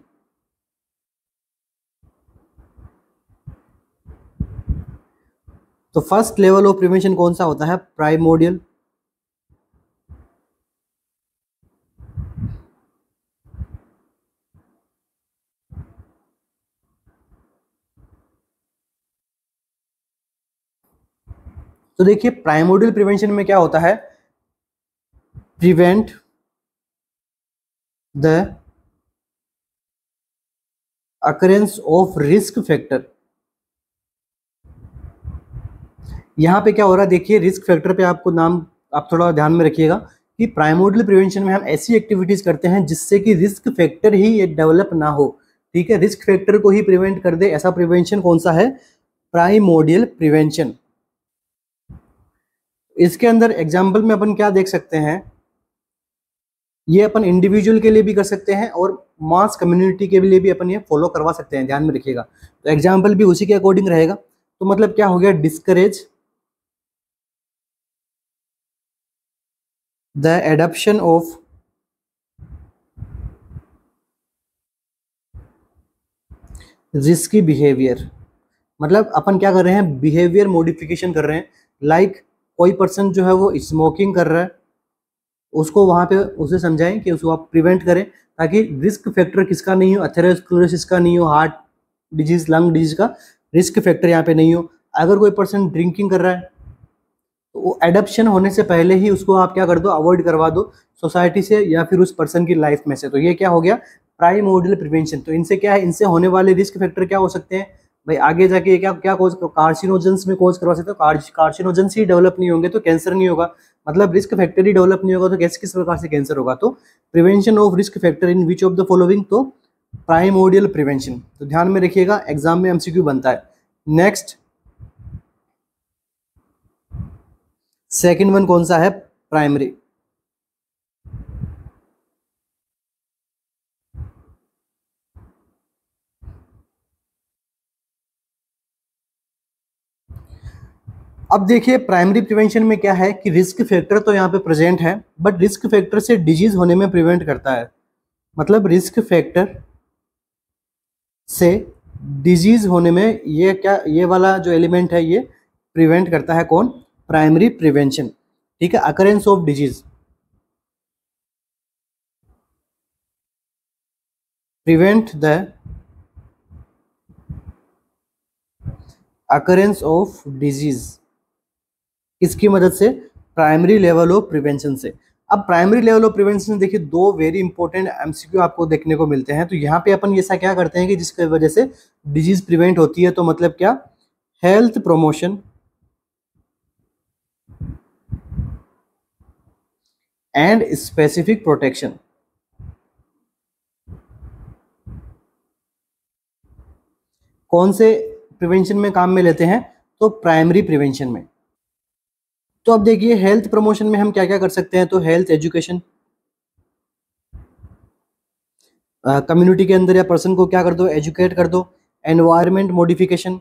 तो फर्स्ट लेवल ऑफ प्रिवेंशन कौन सा होता है, प्राइमोडियल। तो देखिए प्राइमोडियल प्रिवेंशन में क्या होता है, prevent the occurrence of risk factor. यहाँ पे क्या हो रहा है, देखिए रिस्क फैक्टर पे आपको नाम आप थोड़ा ध्यान में रखिएगा कि प्राइमोडियल प्रिवेंशन में हम ऐसी एक्टिविटीज करते हैं जिससे कि रिस्क फैक्टर ही ये डेवलप ना हो, ठीक है। रिस्क फैक्टर को ही प्रिवेंट कर दे, ऐसा प्रिवेंशन कौन सा है, प्राइमोडियल प्रिवेंशन। इसके अंदर एग्जाम्पल में अपन क्या देख सकते हैं, ये अपन इंडिविजुअल के लिए भी कर सकते हैं और मास कम्युनिटी के लिए भी अपन ये फॉलो करवा सकते हैं, ध्यान में रखिएगा। तो एग्जाम्पल भी उसी के अकॉर्डिंग रहेगा। तो मतलब क्या हो गया, discourage the adoption of risky behaviour. मतलब अपन क्या कर रहे हैं, बिहेवियर मॉडिफिकेशन कर रहे हैं। लाइक कोई पर्सन जो है वो स्मोकिंग कर रहा है, उसको वहाँ पे उसे समझाएं कि उसको आप प्रिवेंट करें, ताकि रिस्क फैक्टर किसका नहीं हो, एथेरोस्क्लेरोसिस का नहीं हो, हार्ट डिजीज, लंग डिजीज का रिस्क फैक्टर यहाँ पे नहीं हो। अगर कोई पर्सन ड्रिंकिंग कर रहा है तो वो एडप्शन होने से पहले ही उसको आप क्या कर दो, अवॉइड करवा दो सोसाइटी से या फिर उस पर्सन की लाइफ में से। तो ये क्या हो गया, प्राइमोडियल प्रिवेंशन। तो इनसे क्या है, इनसे होने वाले रिस्क फैक्टर क्या हो सकते हैं भाई, आगे जाके ये क्या क्या कोज, कार्सिनोजेंस में कोज करवा सकते हो, कार्सिनोजेंस ही डेवलप नहीं होंगे तो कैंसर नहीं होगा। मतलब रिस्क फैक्टर ही डेवलप नहीं होगा तो कैसे किस प्रकार से कैंसर होगा। तो prevention of risk factor in which of the following, तो प्राइमोडियल प्रिवेंशन। तो ध्यान में रखिएगा, एग्जाम में एमसीक्यू बनता है। नेक्स्ट सेकंड वन कौन सा है, प्राइमरी। अब देखिए प्राइमरी प्रिवेंशन में क्या है कि रिस्क फैक्टर तो यहाँ पे प्रेजेंट है, बट रिस्क फैक्टर से डिजीज होने में प्रिवेंट करता है। मतलब रिस्क फैक्टर से डिजीज होने में ये क्या, ये वाला जो एलिमेंट है ये प्रिवेंट करता है कौन, प्राइमरी प्रिवेंशन। ठीक है, occurrence of disease, prevent the occurrence of disease, किसकी मदद से, प्राइमरी लेवल ऑफ प्रिवेंशन से। अब प्राइमरी लेवल ऑफ प्रिवेंशन देखिए दो वेरी इंपॉर्टेंट एमसीक्यू आपको देखने को मिलते हैं। तो यहाँ पे अपन ऐसा क्या करते हैं कि जिसकी वजह से डिजीज प्रिवेंट होती है, तो मतलब क्या, health promotion and specific protection. कौन से प्रिवेंशन में काम में लेते हैं, तो प्राइमरी प्रिवेंशन में। तो अब देखिए हेल्थ प्रमोशन में हम क्या क्या कर सकते हैं, तो हेल्थ एजुकेशन, कम्युनिटी के अंदर या पर्सन को क्या कर दो, एजुकेट कर दो। एनवायरमेंट मॉडिफिकेशन,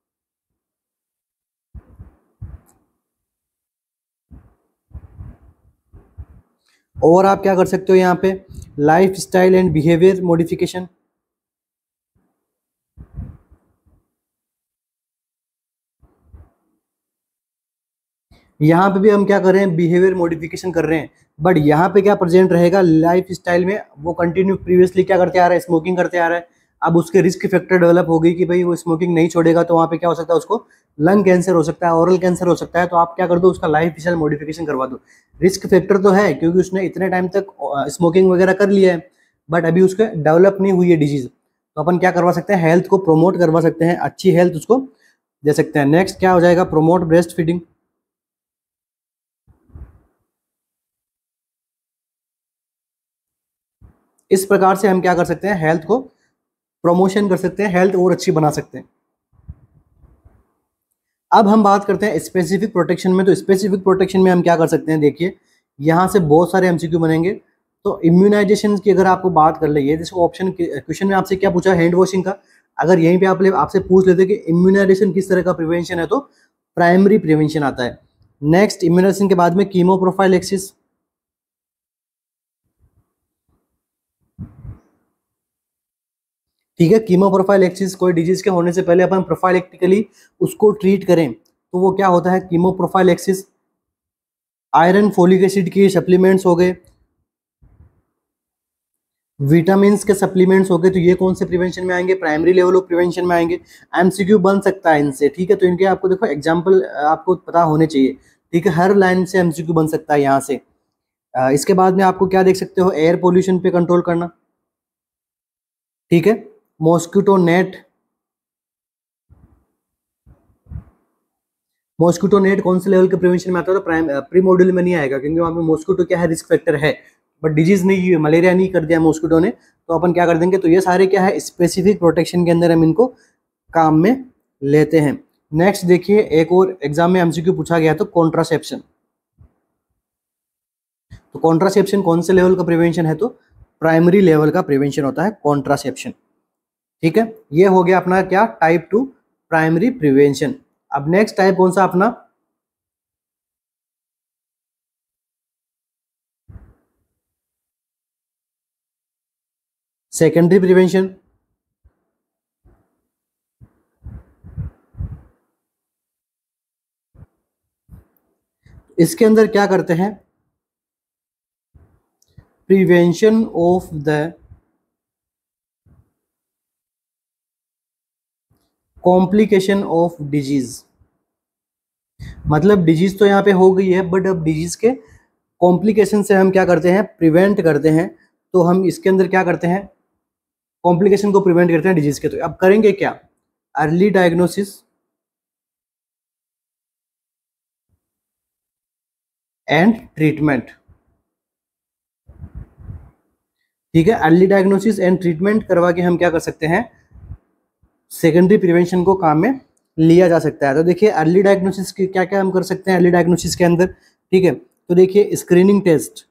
और आप क्या कर सकते हो यहाँ पे, life style and behaviour modification. यहाँ पे भी हम क्या कर रहे हैं, बिहेवियर मॉडिफिकेशन कर रहे हैं, बट यहाँ पे क्या प्रेजेंट रहेगा, लाइफ स्टाइल में वो कंटिन्यू प्रीवियसली क्या करते आ रहा है, स्मोकिंग करते आ रहा है। अब उसके रिस्क फैक्टर डेवलप हो गई कि भाई वो स्मोकिंग नहीं छोड़ेगा, तो वहाँ पे क्या हो सकता है, उसको लंग कैंसर हो सकता है, ओरल कैंसर हो सकता है। तो आप क्या कर दो, उसका लाइफ स्टाइल मॉडिफिकेशन करवा दो। रिस्क फैक्टर तो है क्योंकि उसने इतने टाइम तक स्मोकिंग वगैरह कर लिया है, बट अभी उसके डेवलप नहीं हुई है डिजीज। तो अपन क्या करवा सकते हैं, हेल्थ को प्रोमोट करवा सकते हैं, अच्छी हेल्थ उसको दे सकते हैं। नेक्स्ट क्या हो जाएगा, प्रोमोट ब्रेस्ट फीडिंग। इस प्रकार से हम क्या कर सकते हैं, हेल्थ को प्रमोशन कर सकते हैं, हेल्थ और अच्छी बना सकते हैं। अब हम बात करते हैं स्पेसिफिक प्रोटेक्शन में। तो स्पेसिफिक प्रोटेक्शन में हम क्या कर सकते हैं, देखिए यहाँ से बहुत सारे एमसीक्यू बनेंगे। तो इम्यूनाइजेशन की अगर आपको बात कर ली है, जैसे ऑप्शन क्वेश्चन में आपसे क्या पूछा, हैंड वॉशिंग का। अगर यहीं पे आपसे पूछ लेते कि इम्यूनाइजेशन किस तरह का प्रिवेंशन है, तो प्राइमरी प्रिवेंशन आता है। नेक्स्ट इम्यूनाइजेशन के बाद में कीमो प्रोफाइलैक्सिस, ठीक है। कीमो प्रोफाइलैक्सिस, कोई डिजीज के होने से पहले अपन प्रोफाइलेक्टिकली उसको ट्रीट करें, तो वो क्या होता है, chemo prophylaxis. Iron folic acid की सप्लीमेंट्स हो गए, विटामिन के सप्लीमेंट्स हो गए, तो ये कौन से प्रिवेंशन में आएंगे, प्राइमरी लेवल ऑफ प्रिवेंशन में आएंगे। एमसीक्यू बन सकता है इनसे, ठीक है। तो इनके आपको देखो एग्जाम्पल आपको पता होने चाहिए, ठीक है। हर लाइन से एमसीक्यू बन सकता है यहाँ से। इसके बाद में आपको क्या देख सकते हो, एयर पोल्यूशन पे कंट्रोल करना, ठीक है। मॉस्किटो नेट, मॉस्किटो नेट कौन से लेवल के प्रिवेंशन में आता है, तो प्री मॉड्यूल में नहीं आएगा, क्योंकि वहाँ पे मॉस्किटो क्या है, रिस्क फैक्टर है, बट डिजीज नहीं है, मलेरिया नहीं कर दिया मॉस्किटो ने, तो अपन क्या कर देंगे। तो ये सारे क्या है, स्पेसिफिक प्रोटेक्शन के अंदर हम इनको काम में लेते हैं। नेक्स्ट देखिए, एक और एग्जाम में एमसीक्यू पूछा गया, तो कॉन्ट्रासेप्शन। तो कॉन्ट्रासेप्शन कौन से लेवल का प्रिवेंशन है, तो प्राइमरी लेवल का प्रिवेंशन होता है कॉन्ट्रासेप्शन, ठीक है। ये हो गया अपना क्या, टाइप 2 प्राइमरी प्रिवेंशन। अब नेक्स्ट टाइप कौन सा अपना, सेकेंडरी प्रिवेंशन। इसके अंदर क्या करते हैं, prevention of the complication of disease. मतलब डिजीज तो यहाँ पे हो गई है, बट अब डिजीज के कॉम्प्लिकेशन से हम क्या करते हैं, प्रिवेंट करते हैं। तो हम इसके अंदर क्या करते हैं, कॉम्प्लिकेशन को प्रिवेंट करते हैं डिजीज के। तो अब करेंगे क्या, अर्ली डायग्नोसिस एंड ट्रीटमेंट, ठीक है। अर्ली डायग्नोसिस एंड ट्रीटमेंट करवा के हम क्या कर सकते हैं, सेकेंडरी प्रिवेंशन को काम में लिया जा सकता है। तो देखिए अर्ली डायग्नोसिस के क्या क्या हम कर सकते हैं अर्ली डायग्नोसिस के अंदर, ठीक है। तो देखिए स्क्रीनिंग टेस्ट,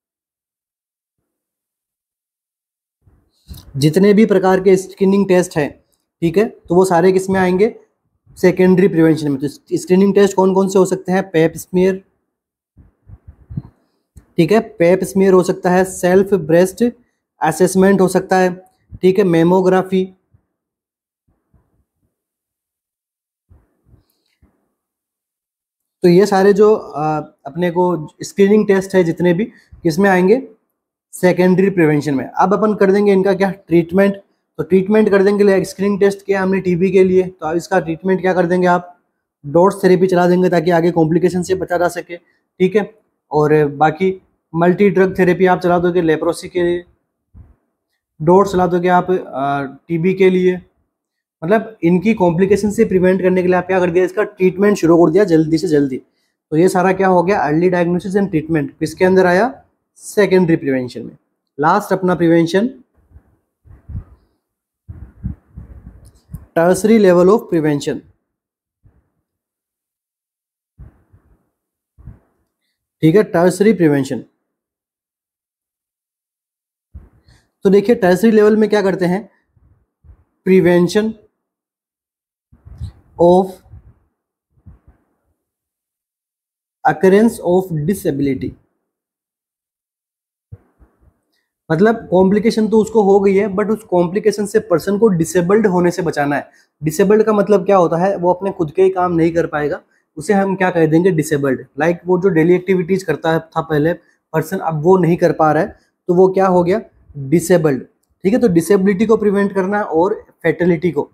जितने भी प्रकार के स्क्रीनिंग टेस्ट हैं, ठीक है, तो वो सारे किस में आएंगे, सेकेंडरी प्रिवेंशन में। तो स्क्रीनिंग टेस्ट कौन कौन से हो सकते हैं, पेप स्मीयर, ठीक है, पेप स्मीयर हो सकता है, सेल्फ ब्रेस्ट असेसमेंट हो सकता है, ठीक है, मेमोग्राफी, तो ये सारे जो अपने को स्क्रीनिंग टेस्ट है जितने भी, किसमें आएंगे, सेकेंडरी प्रिवेंशन में। अब अपन कर देंगे इनका क्या, ट्रीटमेंट। तो ट्रीटमेंट कर देंगे, स्क्रीनिंग टेस्ट किया हमने टीबी के लिए, तो अब इसका ट्रीटमेंट क्या कर देंगे आप, डोट्स थेरेपी चला देंगे ताकि आगे कॉम्प्लिकेशन से बचा जा सके, ठीक है। और बाकी मल्टी ड्रग थेरेपी आप चला दोगे लेप्रोसी के लिए, डोट्स चला दोगे आप टीबी के लिए, मतलब इनकी कॉम्प्लिकेशन से प्रिवेंट करने के लिए आप क्या कर दिया, इसका ट्रीटमेंट शुरू कर दिया जल्दी से जल्दी। तो ये सारा क्या हो गया, अर्ली डायग्नोसिस एंड ट्रीटमेंट किसके अंदर आया, सेकेंडरी प्रिवेंशन में। लास्ट अपना prevention, tertiary level of prevention, ठीक है, टर्सरी प्रिवेंशन। तो देखिए टर्सरी लेवल में क्या करते हैं, prevention of occurrence of disability, मतलब कॉम्प्लिकेशन तो उसको हो गई है, बट उस कॉम्प्लिकेशन से पर्सन को डिसेबल्ड होने से बचाना है। डिसेबल्ड का मतलब क्या होता है, वो अपने खुद के ही काम नहीं कर पाएगा, उसे हम क्या कह देंगे, डिसेबल्ड। लाइक वो जो डेली एक्टिविटीज करता है था पहले पर्सन, अब वो नहीं कर पा रहा है, तो वो क्या हो गया, डिसेबल्ड, ठीक है। तो डिसेबिलिटी को प्रिवेंट करना और फैटेलिटी को,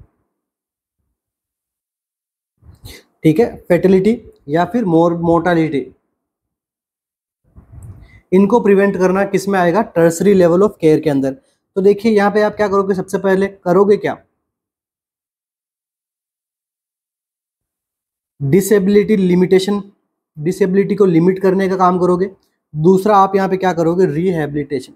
ठीक है, फैटेलिटी या फिर मोर्टालिटी, इनको प्रिवेंट करना किस में आएगा, टर्सरी लेवल ऑफ केयर के अंदर। तो देखिए यहाँ पे आप क्या करोगे, सबसे पहले करोगे क्या, डिसेबिलिटी लिमिटेशन, डिसेबिलिटी को लिमिट करने का काम करोगे। दूसरा आप यहाँ पे क्या करोगे, रिहैबिलिटेशन।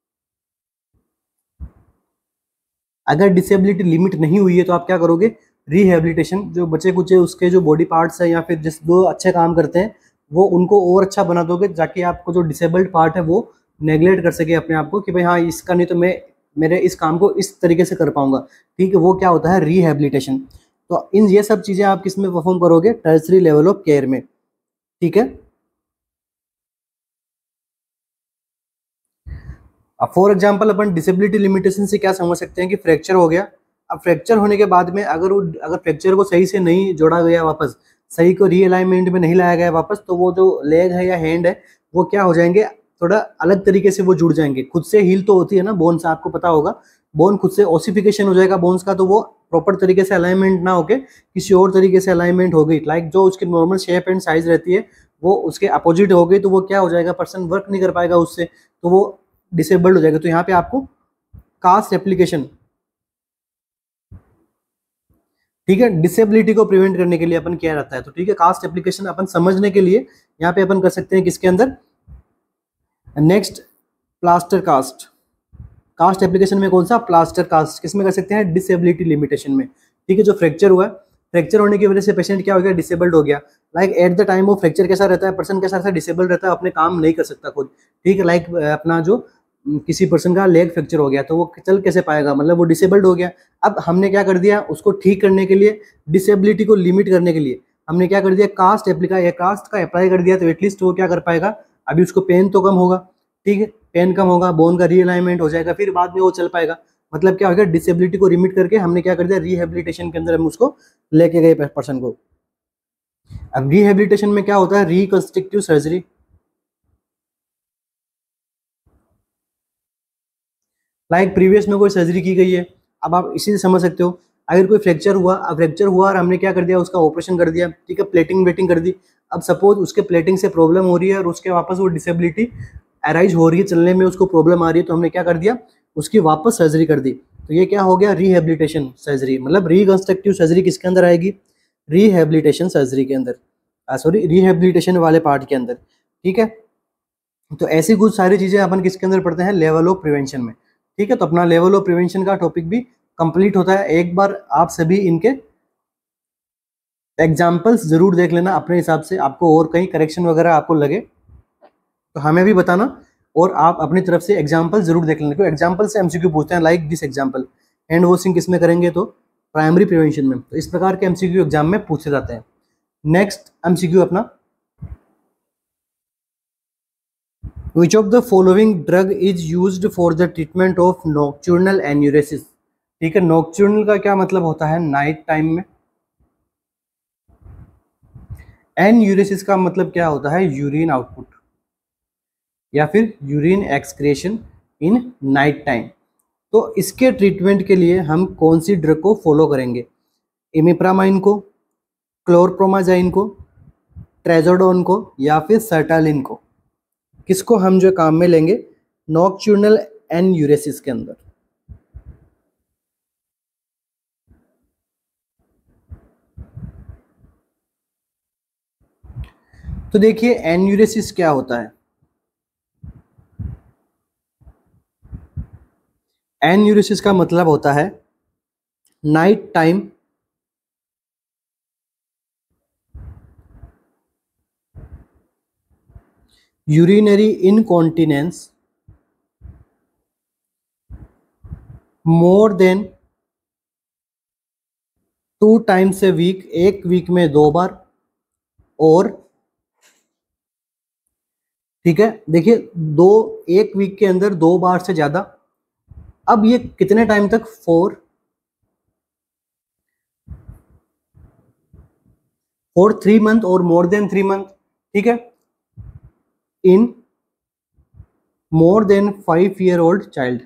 अगर डिसेबिलिटी लिमिट नहीं हुई है तो आप क्या करोगे, रिहैबिलिटेशन, जो बचे कुचे उसके जो बॉडी पार्ट्स है या फिर जिस दो अच्छे काम करते हैं वो उनको और अच्छा बना दोगे, ताकि आपको जो डिसेबल्ड पार्ट है वो नेग्लेक्ट कर सके अपने आप को, कि भाई हाँ इसका नहीं तो मैं मेरे इस काम को इस तरीके से कर पाऊंगा, ठीक है। वो क्या होता है, रिहैबिलिटेशन। तो इन ये सब चीज़ें आप किस में परफॉर्म करोगे, टर्सरी लेवल ऑफ केयर में, ठीक है। अब फॉर एग्जांपल अपन डिसेबिलिटी लिमिटेशन से क्या समझ सकते हैं कि फ्रैक्चर हो गया। अब फ्रैक्चर होने के बाद में अगर फ्रैक्चर को सही से नहीं जोड़ा गया वापस, सही को रीअलाइनमेंट में नहीं लाया गया वापस, तो वो जो लेग है या हैंड है वो क्या हो जाएंगे, थोड़ा अलग तरीके से वो जुड़ जाएंगे। खुद से हील तो होती है ना बोन से, आपको पता होगा, बोन खुद से ओसिफिकेशन हो जाएगा बोन्स का, तो वो प्रॉपर तरीके से अलाइनमेंट ना होके किसी और तरीके से अलाइनमेंट हो गई, लाइक जो उसकी नॉर्मल शेप एंड साइज रहती है वो उसके अपोजिट हो गई, तो वो क्या हो जाएगा, पर्सन वर्क नहीं कर पाएगा उससे, तो वो डिसेबल्ड हो जाएगा। तो यहाँ पे आपको कास्ट एप्लीकेशन, ठीक है, डिसेबिलिटी को प्रिवेंट करने के लिए अपन क्या रहता है, तो ठीक है, कास्ट एप्लीकेशन अपन समझने के लिए यहाँ पे अपन कर सकते हैं किसके अंदर, next plaster cast. Cast application में कौन सा, प्लास्टर कास्ट, किसमें कर सकते हैं, डिसेबिलिटी लिमिटेशन में, ठीक है। जो फ्रैक्चर हुआ है, फ्रैक्चर होने की वजह से पेशेंट क्या हो गया, डिसेबल्ड हो गया। Like at the time of fracture कैसा रहता है, पर्सन कैसा रहता है, डिसेबल्ड रहता है, अपने काम नहीं कर सकता खुद, ठीक है। लाइक अपना जो किसी पर्सन का लेग फ्रैक्चर हो गया तो वो चल कैसे पाएगा, मतलब वो डिसेबल्ड हो गया। अब हमने क्या कर दिया, उसको ठीक करने के लिए, डिसेबिलिटी को लिमिट करने के लिए हमने क्या कर दिया, कास्ट का अप्लाई कर दिया, तो एटलीस्ट वो क्या कर पाएगा, अभी उसको पेन तो कम होगा, ठीक है, पेन कम होगा, बोन का रीअलाइनमेंट हो जाएगा, फिर बाद में वो चल पाएगा। मतलब क्या हो गया, डिसेबिलिटी को लिमिट करके हमने क्या कर दिया, रिहेबिलिटेशन के अंदर हम उसको लेके गए पर्सन को। अब रिहेबिलिटेशन में क्या होता है, रिकंस्ट्रक्टिव सर्जरी। लाइक प्रीवियस में कोई सर्जरी की गई है, अब आप इसी से समझ सकते हो, अगर कोई फ्रैक्चर हुआ, अब फ्रैक्चर हुआ और हमने क्या कर दिया, उसका ऑपरेशन कर दिया, ठीक है, प्लेटिंग वेटिंग कर दी। अब सपोज उसके प्लेटिंग से प्रॉब्लम हो रही है और उसके वापस वो डिसेबिलिटी अराइज हो रही है, चलने में उसको प्रॉब्लम आ रही है, तो हमने क्या कर दिया, उसकी वापस सर्जरी कर दी। तो ये क्या हो गया, रिहेबिलिटेशन सर्जरी, मतलब रिकंस्ट्रक्टिव सर्जरी किसके अंदर आएगी, रिहेबिलिटेशन सर्जरी के अंदर, सॉरी रिहेबिलिटेशन वाले पार्ट के अंदर, ठीक है। तो ऐसी कुछ सारी चीज़ें अपन किसके अंदर पढ़ते हैं, लेवल ऑफ प्रिवेंशन में, ठीक है। तो अपना लेवल ऑफ प्रिवेंशन का टॉपिक भी कंप्लीट होता है। एक बार आप सभी इनके एग्जाम्पल्स जरूर देख लेना अपने हिसाब से, आपको और कहीं करेक्शन वगैरह आपको लगे तो हमें भी बताना, और आप अपनी तरफ से एग्जाम्पल जरूर देख लेना, क्योंकि एग्जाम्पल से एमसीक्यू पूछते हैं। Like this example, hand washing किस में करेंगे, तो प्राइमरी प्रिवेंशन में। तो इस प्रकार के एमसीक्यू एग्जाम में पूछे जाते हैं। नेक्स्ट एमसीक्यू अपना, which of the following drug is used for the treatment of nocturnal enuresis. ठीक है, नॉक्चुरनल का क्या मतलब होता है, नाइट टाइम में। एन्यूरेसिस का मतलब क्या होता है, यूरिन आउटपुट या फिर urine excretion in night time. तो इसके ट्रीटमेंट के लिए हम कौन सी ड्रग को फॉलो करेंगे, इमिप्रामाइन को, क्लोरप्रोमाजाइन को, ट्रेजोडोन को या फिर सर्टालिन को, किसको हम जो काम में लेंगे नॉक्चुरनल एन्यूरेसिस के अंदर। तो देखिए एन्यूरेसिस क्या होता है। एन्यूरेसिस का मतलब होता है night time urinary incontinence more than 2 times a week, एक वीक में 2 बार, और ठीक है देखिए एक वीक के अंदर 2 बार से ज्यादा। अब ये कितने टाइम तक, फॉर 3 मंथ और मोर देन 3 मंथ। ठीक है, in more than 5 year old child.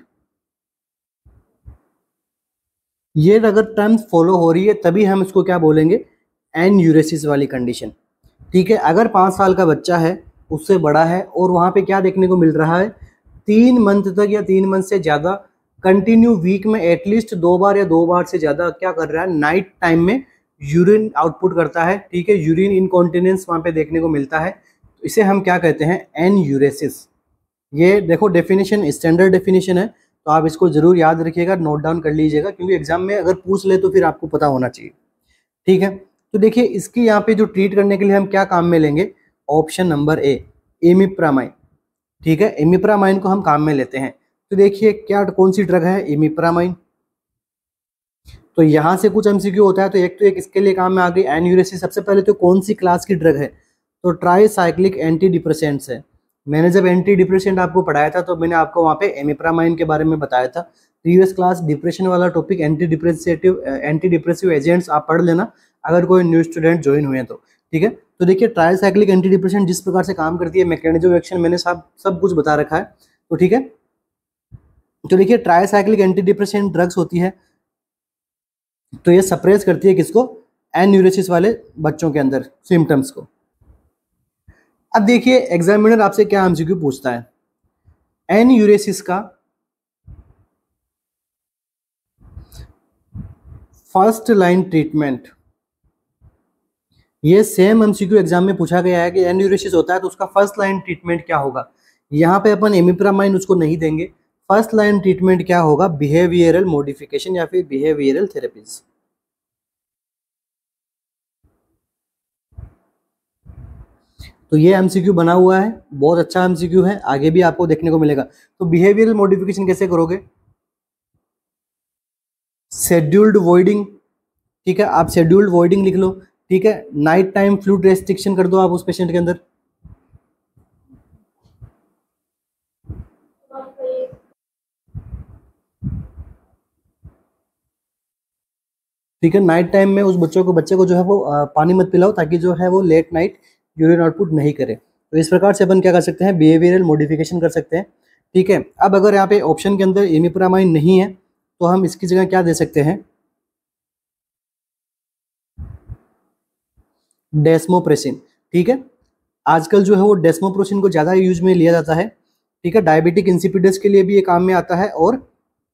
ये अगर टर्म्स फॉलो हो रही है तभी हम इसको क्या बोलेंगे, एन्यूरेसिस वाली कंडीशन। ठीक है, अगर 5 साल का बच्चा है, उससे बड़ा है, और वहां पे क्या देखने को मिल रहा है, 3 मंथ तक या 3 मंथ से ज्यादा कंटिन्यू वीक में एटलीस्ट 2 बार या 2 बार से ज्यादा क्या कर रहा है, नाइट टाइम में यूरिन आउटपुट करता है। ठीक है, यूरिन इनकॉन्टिनेंस वहां पे देखने को मिलता है, तो इसे हम क्या कहते हैं, एन्यूरेसिस। ये देखो डेफिनेशन स्टैंडर्ड डेफिनेशन है, तो आप इसको जरूर याद रखिएगा, नोट डाउन कर लीजिएगा, क्योंकि एग्जाम में अगर पूछ ले तो फिर आपको पता होना चाहिए। ठीक है, तो देखिए इसकी यहाँ पे जो ट्रीट करने के लिए हम क्या काम में लेंगे, ऑप्शन नंबर ए, इमिप्रामाइन। ठीक है, इमिप्रामाइन को हम काम में लेते हैं। तो देखिए क्या कौन सी ड्रग है, इमिप्रामाइन। तो यहाँ से कुछ एमसीक्यू होता है, तो एक इसके लिए काम में आ गई एन्यूरेसिस। सबसे पहले तो कौन सी क्लास की ड्रग है, तो ट्राईसाइक्लिक एंटी डिप्रेसेंट्स है। मैंने जब एंटी डिप्रेसेंट आपको पढ़ाया था तो मैंने आपको वहाँ पे इमिप्रामाइन के बारे में बताया था। प्रीवियस क्लास डिप्रेशन वाला टॉपिक एंटी डिप्रेसिव एजेंट्स आप पढ़ लेना अगर कोई न्यू स्टूडेंट ज्वाइन हुए तो। ठीक है, तो देखिए ट्राईसाइक्लिक एंटी डिप्रेसेंट जिस प्रकार से काम करती है, मैकेनिज्म एक्शन मैंने सब कुछ बता रखा है। तो ठीक है, तो देखिए ट्राईसाइक्लिक एंटी डिप्रेसेंट ड्रग्स होती है, तो ये सप्रेस करती है किसको, एन्यूरेसिस वाले बच्चों के अंदर सिम्टम्स को। अब देखिए एग्जामिनर आपसे क्या एमसीक्यू पूछता है, एन्यूरेसिस का फर्स्ट लाइन ट्रीटमेंट। ये सेम एमसीक्यू एग्जाम में पूछा गया है कि एन्यूरेसिस होता है तो उसका फर्स्ट लाइन ट्रीटमेंट क्या होगा। यहाँ पे अपन इमिप्रामाइन उसको नहीं देंगे, फर्स्ट लाइन ट्रीटमेंट क्या होगा, बिहेवियरल मॉडिफिकेशन या फिर बिहेवियरल थेरेपीज। तो ये एमसीक्यू बना हुआ है, बहुत अच्छा एमसीक्यू है, आगे भी आपको देखने को मिलेगा। तो बिहेवियरल मॉडिफिकेशन कैसे करोगे, शेड्यूल्ड वॉइडिंग। ठीक है, आप शेड्यूल्ड वॉइडिंग लिख लो। ठीक है, नाइट टाइम फ्लूइड रेस्ट्रिक्शन कर दो आप उस पेशेंट के अंदर। ठीक है, नाइट टाइम में उस बच्चे को जो है वो पानी मत पिलाओ, ताकि जो है वो लेट नाइट यूरिन आउटपुट नहीं करे। तो इस प्रकार से अपन क्या कर सकते हैं, बिहेवियरल मॉडिफिकेशन कर सकते हैं। ठीक है, अब अगर यहाँ पे ऑप्शन के अंदर इमिप्रामाइन नहीं है तो हम इसकी जगह क्या दे सकते हैं, डेस्मोप्रेसिन। ठीक है, आजकल जो है वो डेस्मोप्रेसिन को ज़्यादा यूज में लिया जाता है। ठीक है, डायबिटिक इंसिपिडस के लिए भी ये काम में आता है, और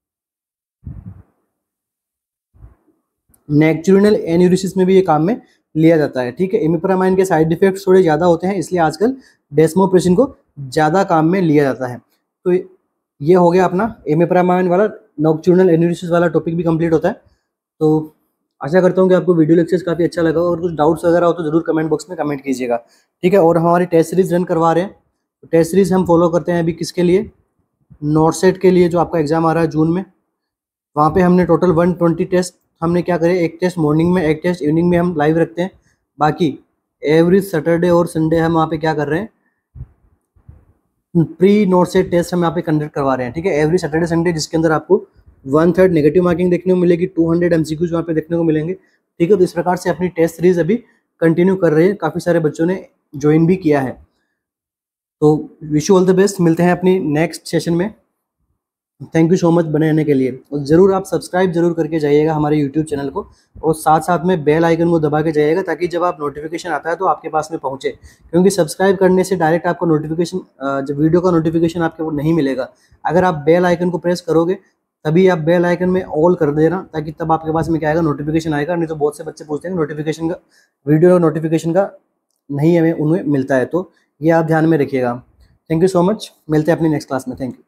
नॉक्टर्नल एन्यूरेसिस में भी ये काम में लिया जाता है। ठीक है, इमिप्रामाइन के साइड इफेक्ट्स थोड़े ज़्यादा होते हैं, इसलिए आजकल डेस्मोप्रेसिन को ज़्यादा काम में लिया जाता है। तो ये हो गया अपना इमिप्रामाइन वाला, नॉक्टर्नल एन्यूरेसिस वाला टॉपिक भी कंप्लीट होता है। तो आशा करता हूँ कि आपको वीडियो लेक्चर्स काफ़ी अच्छा लगा, और कुछ डाउट्स वगैरह हो तो जरूर कमेंट बॉक्स में कमेंट कीजिएगा। ठीक है, और हमारी टेस्ट सीरीज रन करवा रहे हैं, तो टेस्ट सीरीज हम फॉलो करते हैं अभी किसके लिए, नॉर्सेट के लिए, जो आपका एग्जाम आ रहा है जून में। वहाँ पे हमने टोटल 120 टेस्ट हमने क्या करे, एक टेस्ट मॉर्निंग में, एक टेस्ट इवनिंग में हम लाइव रखते हैं। बाकी एवरी सैटरडे और संडे हम वहाँ पे क्या कर रहे हैं, प्री नोट से टेस्ट हम यहाँ पे कंडक्ट करवा रहे हैं, ठीक है, एवरी सैटरडे संडे, जिसके अंदर आपको 1/3 नेगेटिव मार्किंग देखने को मिलेगी, 200 MCQs वहाँ पे देखने को मिलेंगे, ठीक है। तो इस प्रकार से अपनी टेस्ट सीरीज अभी कंटिन्यू कर रहे हैं, काफ़ी सारे बच्चों ने ज्वाइन भी किया है। तो wish you all the best, मिलते हैं अपनी नेक्स्ट सेशन में। थैंक यू सो मच बने रहने के लिए, और ज़रूर आप सब्सक्राइब जरूर करके जाइएगा हमारे यूट्यूब चैनल को, और साथ साथ में बेल आइकन को दबा के जाइएगा, ताकि जब आप नोटिफिकेशन आता है तो आपके पास में पहुंचे, क्योंकि सब्सक्राइब करने से डायरेक्ट आपको नोटिफिकेशन, जब वीडियो का नोटिफिकेशन आपके वो नहीं मिलेगा। अगर आप बेल आइकन को प्रेस करोगे तभी आप बेल आइकन में ऑल कर देना, ताकि तब आपके पास में क्या आएगा, नोटिफिकेशन आएगा। नहीं तो बहुत से बच्चे पूछते हैं नोटिफिकेशन का, वीडियो नोटिफिकेशन का नहीं हमें उन्हें मिलता है, तो ये आप ध्यान में रखिएगा। थैंक यू सो मच, मिलते हैं अपनी नेक्स्ट क्लास में। Thank you.